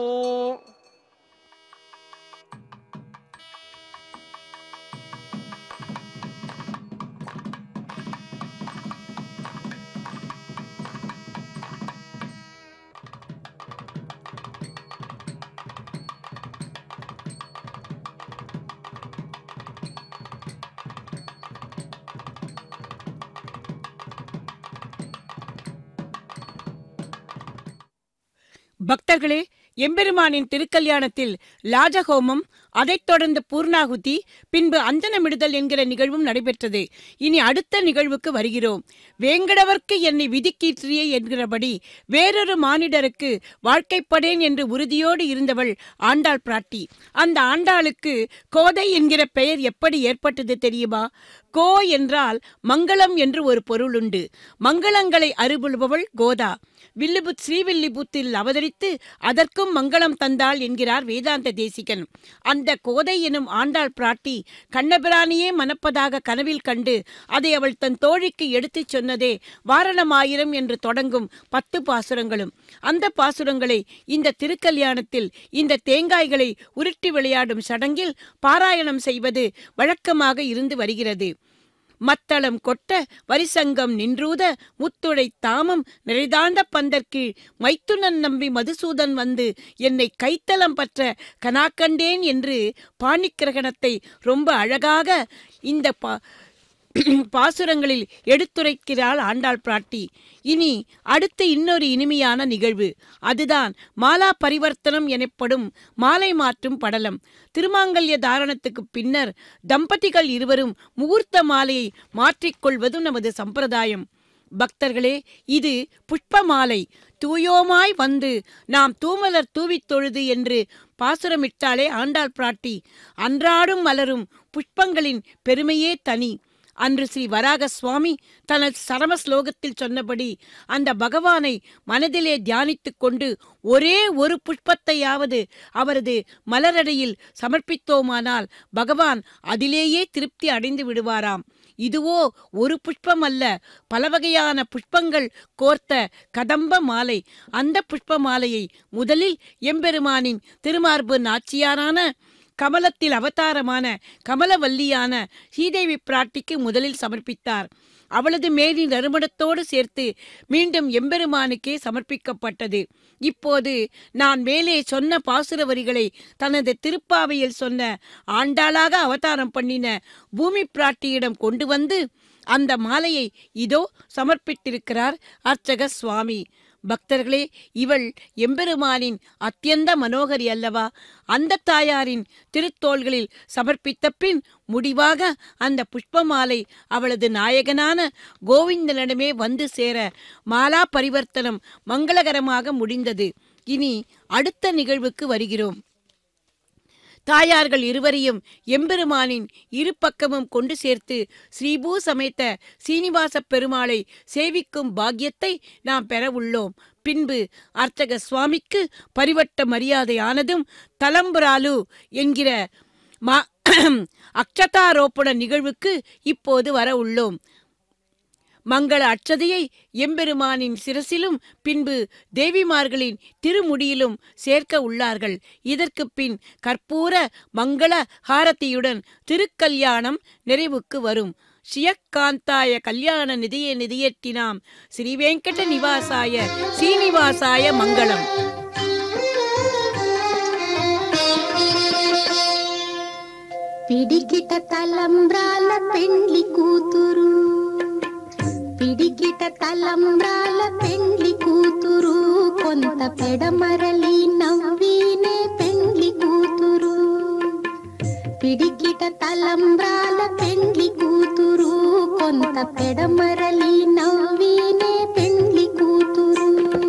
பக்தர்களே, எம்பெருமானின் திருக்கல்யாணத்தில் லாஜஹோமம், அதைத் தொடர்ந்து பூர்ணாகுதி, பின்பு அஞ்சனமிடுதல் என்கிற நிகழ்வும் நடைபெற்றது. இனி அடுத்த நிகழ்வுக்கு வருகிறோம். வேங்கடவர்க்கு என்னை விதிக்கீற்றியே என்கிறபடி வேறொரு மானிடருக்கு வாழ்க்கைப்படேன் என்று உறுதியோடு இருந்தவள் ஆண்டாள் பிராட்டி. அந்த ஆண்டாளுக்கு கோதை என்கிற பெயர் எப்படி ஏற்பட்டது தெரியுமா? கோ என்றால் மங்களம் என்று ஒரு பொருளுண்டு. மங்களங்களை அருள்பவள் கோதா. ஸ்ரீவில்லிபுத்தில் அவதரித்து அதற்கும் மங்களம் தந்தாள் என்கிறார் வேதாந்த தேசிகன். அந்த கோதை எனும் ஆண்டாள் பிராட்டி கண்ணபிரானியே மணப்பதாக கனவில் கண்டு அதை அவள் தன் தோழிக்கு எடுத்துச் சொன்னதே வாரணமாயிரம் என்று தொடங்கும் 10 பாசுரங்களும். அந்த பாசுரங்களை இந்த திருக்கல்யாணத்தில் இந்த தேங்காய்களை உருட்டி விளையாடும் சடங்கில் பாராயணம் செய்வது வழக்கமாக இருந்து வருகிறது. மத்தளம் கொட்ட வரிசங்கம் நின்றூத முத்துடை தாமம் நிறைதாண்ட பந்தற்கீழ் மைத்துனன் நம்பி மதுசூதன் வந்து என்னை கைத்தலம் பற்ற கனாக்கண்டேன் என்று பாணிக்கிரகணத்தை ரொம்ப அழகாக இந்த பாசுரங்களில் எடுத்துரைக்கிறாள் ஆண்டாள் பிராட்டி. இனி அடுத்து இன்னொரு இனிமையான நிகழ்வு. அதுதான் மாலா பரிவர்த்தனம் எனப்படும் மாலை மாற்றும் படலம். திருமாங்கல்ய தாரணத்துக்கு பின்னர் தம்பதிகள் இருவரும் முகூர்த்த மாலையை மாற்றிக்கொள்வதும் நமது சம்பிரதாயம். பக்தர்களே, இது புஷ்ப மாலை. தூயோமாய் வந்து நாம் தூமலர் தூவித் தொழுது என்று பாசுரமிட்டாலே ஆண்டாள் பிராட்டி. அன்றாடும் மலரும் புஷ்பங்களின் பெருமையே தனி. அன்று ஸ்ரீ வராக சுவாமி தனது சரம ஸ்லோகத்தில் சொன்னபடி அந்த பகவானை மனதிலே தியானித்துக் கொண்டு ஒரே ஒரு புஷ்பத்தையாவது அவரது மலரடையில் சமர்ப்பித்தோமானால் பகவான் அதிலேயே திருப்தி அடைந்து விடுவாராம். இதுவோ ஒரு புஷ்பம் அல்ல, பல வகையான புஷ்பங்கள் கோர்த்த கதம்ப மாலை. அந்த புஷ்ப மாலையை முதலில் எம்பெருமானின் திருமார்பு நாச்சியாரான கமலத்தில் அவதாரமான கமலவல்லியான ஸ்ரீதேவி பிராட்டிக்கு முதலில் சமர்ப்பித்தார். அவளது மேனி நறுமணத்தோடு சேர்த்து மீண்டும் எம்பெருமானுக்கே சமர்ப்பிக்கப்பட்டது. இப்போது நான் மேலே சொன்ன பாசுர வரிகளை தனது திருப்பாவையில் சொன்ன ஆண்டாளாக அவதாரம் பண்ணின பூமி பிராட்டியிடம் கொண்டு வந்து அந்த மாலையை இதோ சமர்ப்பித்திருக்கிறார் அர்ச்சக சுவாமி. பக்தர்களே, இவள் எம்பெருமானின் அத்தியந்த மனோகரி அல்லவா? அந்த தாயாரின் திருத்தோள்களில் சமர்ப்பித்த பின் முடிவாக அந்த புஷ்பமாலை அவளது நாயகனான கோவிந்தனிடமே வந்து சேர மாலா பரிவர்த்தனம் மங்களகரமாக முடிந்தது. இனி அடுத்த நிகழ்வுக்கு வருகிறோம். தாயார்கள் இருவரையும் எம்பெருமானின் இரு பக்கமும் கொண்டு சேர்த்து ஸ்ரீபூ சமேத சீனிவாச பெருமாளை சேவிக்கும் பாக்கியத்தை நாம் பெற உள்ளோம். பின்பு அர்ச்சக சுவாமிக்கு பரிவட்ட மரியாதையானதும் தலம்புராலு என்கிற அக்ஷதாரோப்பண நிகழ்வுக்கு இப்போது வர உள்ளோம். மங்கள அட்சதையை எம்பெருமானின் சிரசிலும் பின்பு தேவிமார்களின் திருமுடியிலும் சேர்க்க உள்ளார்கள். இதற்கு பின் கற்பூர மங்கள ஹாரதியுடன் திருக்கல்யாணம் நிறைவுக்கு வரும். ஸ்ரீயக்காந்தாய கல்யாண நிதிய நிதியேற்றினாம் ஸ்ரீவேங்கட நிவாசாய சீனிவாசாய மங்களம். పిడికిట తలంబ్రాల పెండ్లి కూతురు, పిడికిట తలంబ్రాల పెండ్లి కూతురు, కొంత పెడమరలి నవ్వీనే పెండ్లి కూతురు. పిడికిట తలంబ్రాల పెండ్లి కూతురు, కొంత పెడమరలి నవ్వీనే పెండ్లి కూతురు.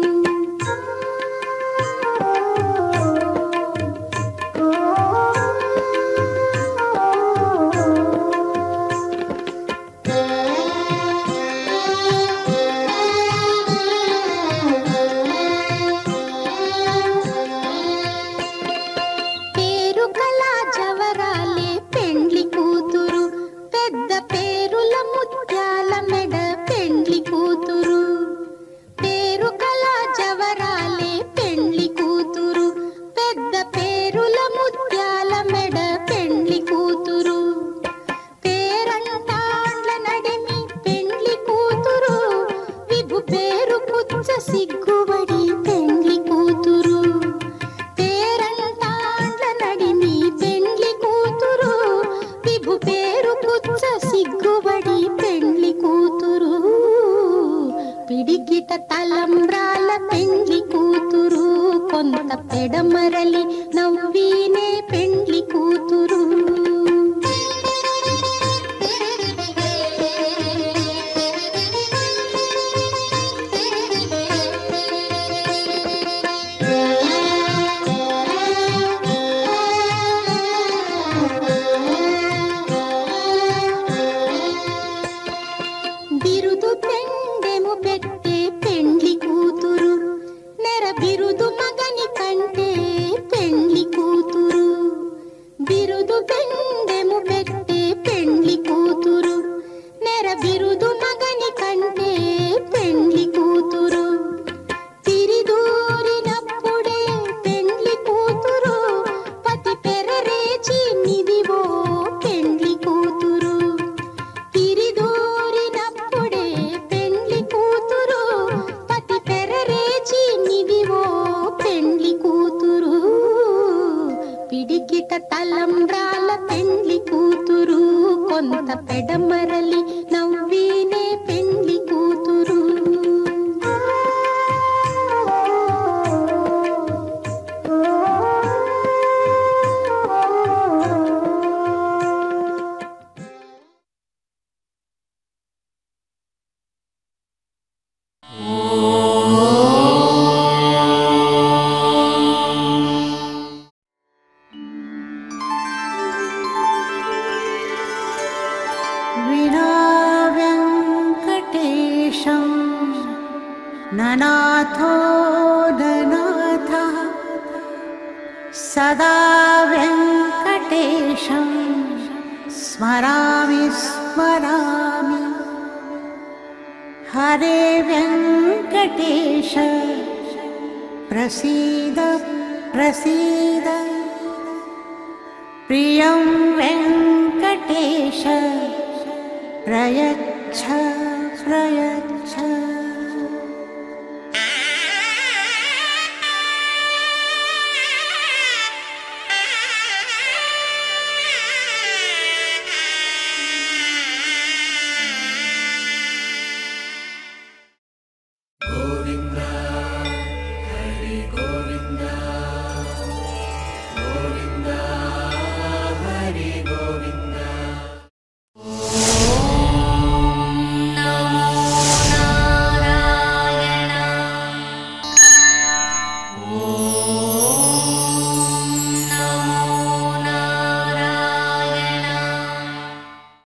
పెడమరలి నవ్వీనే పెండ్లి కూతురు. బిరుదు పెండెము పెట్టే పెండ్లి కూతురు, నెర బిరుదు మగని కంటే పెండ్లి కూతురు. బిరుదు పెండెము वेङ्कटेशं ननाथो ननाथः सदा वेङ्कटेशं स्मरामि स्मरामि हरे वेङ्कटेश प्रसीद प्रसीद प्रियं वेङ्कटेश प्रयच्छ प्रयच्छ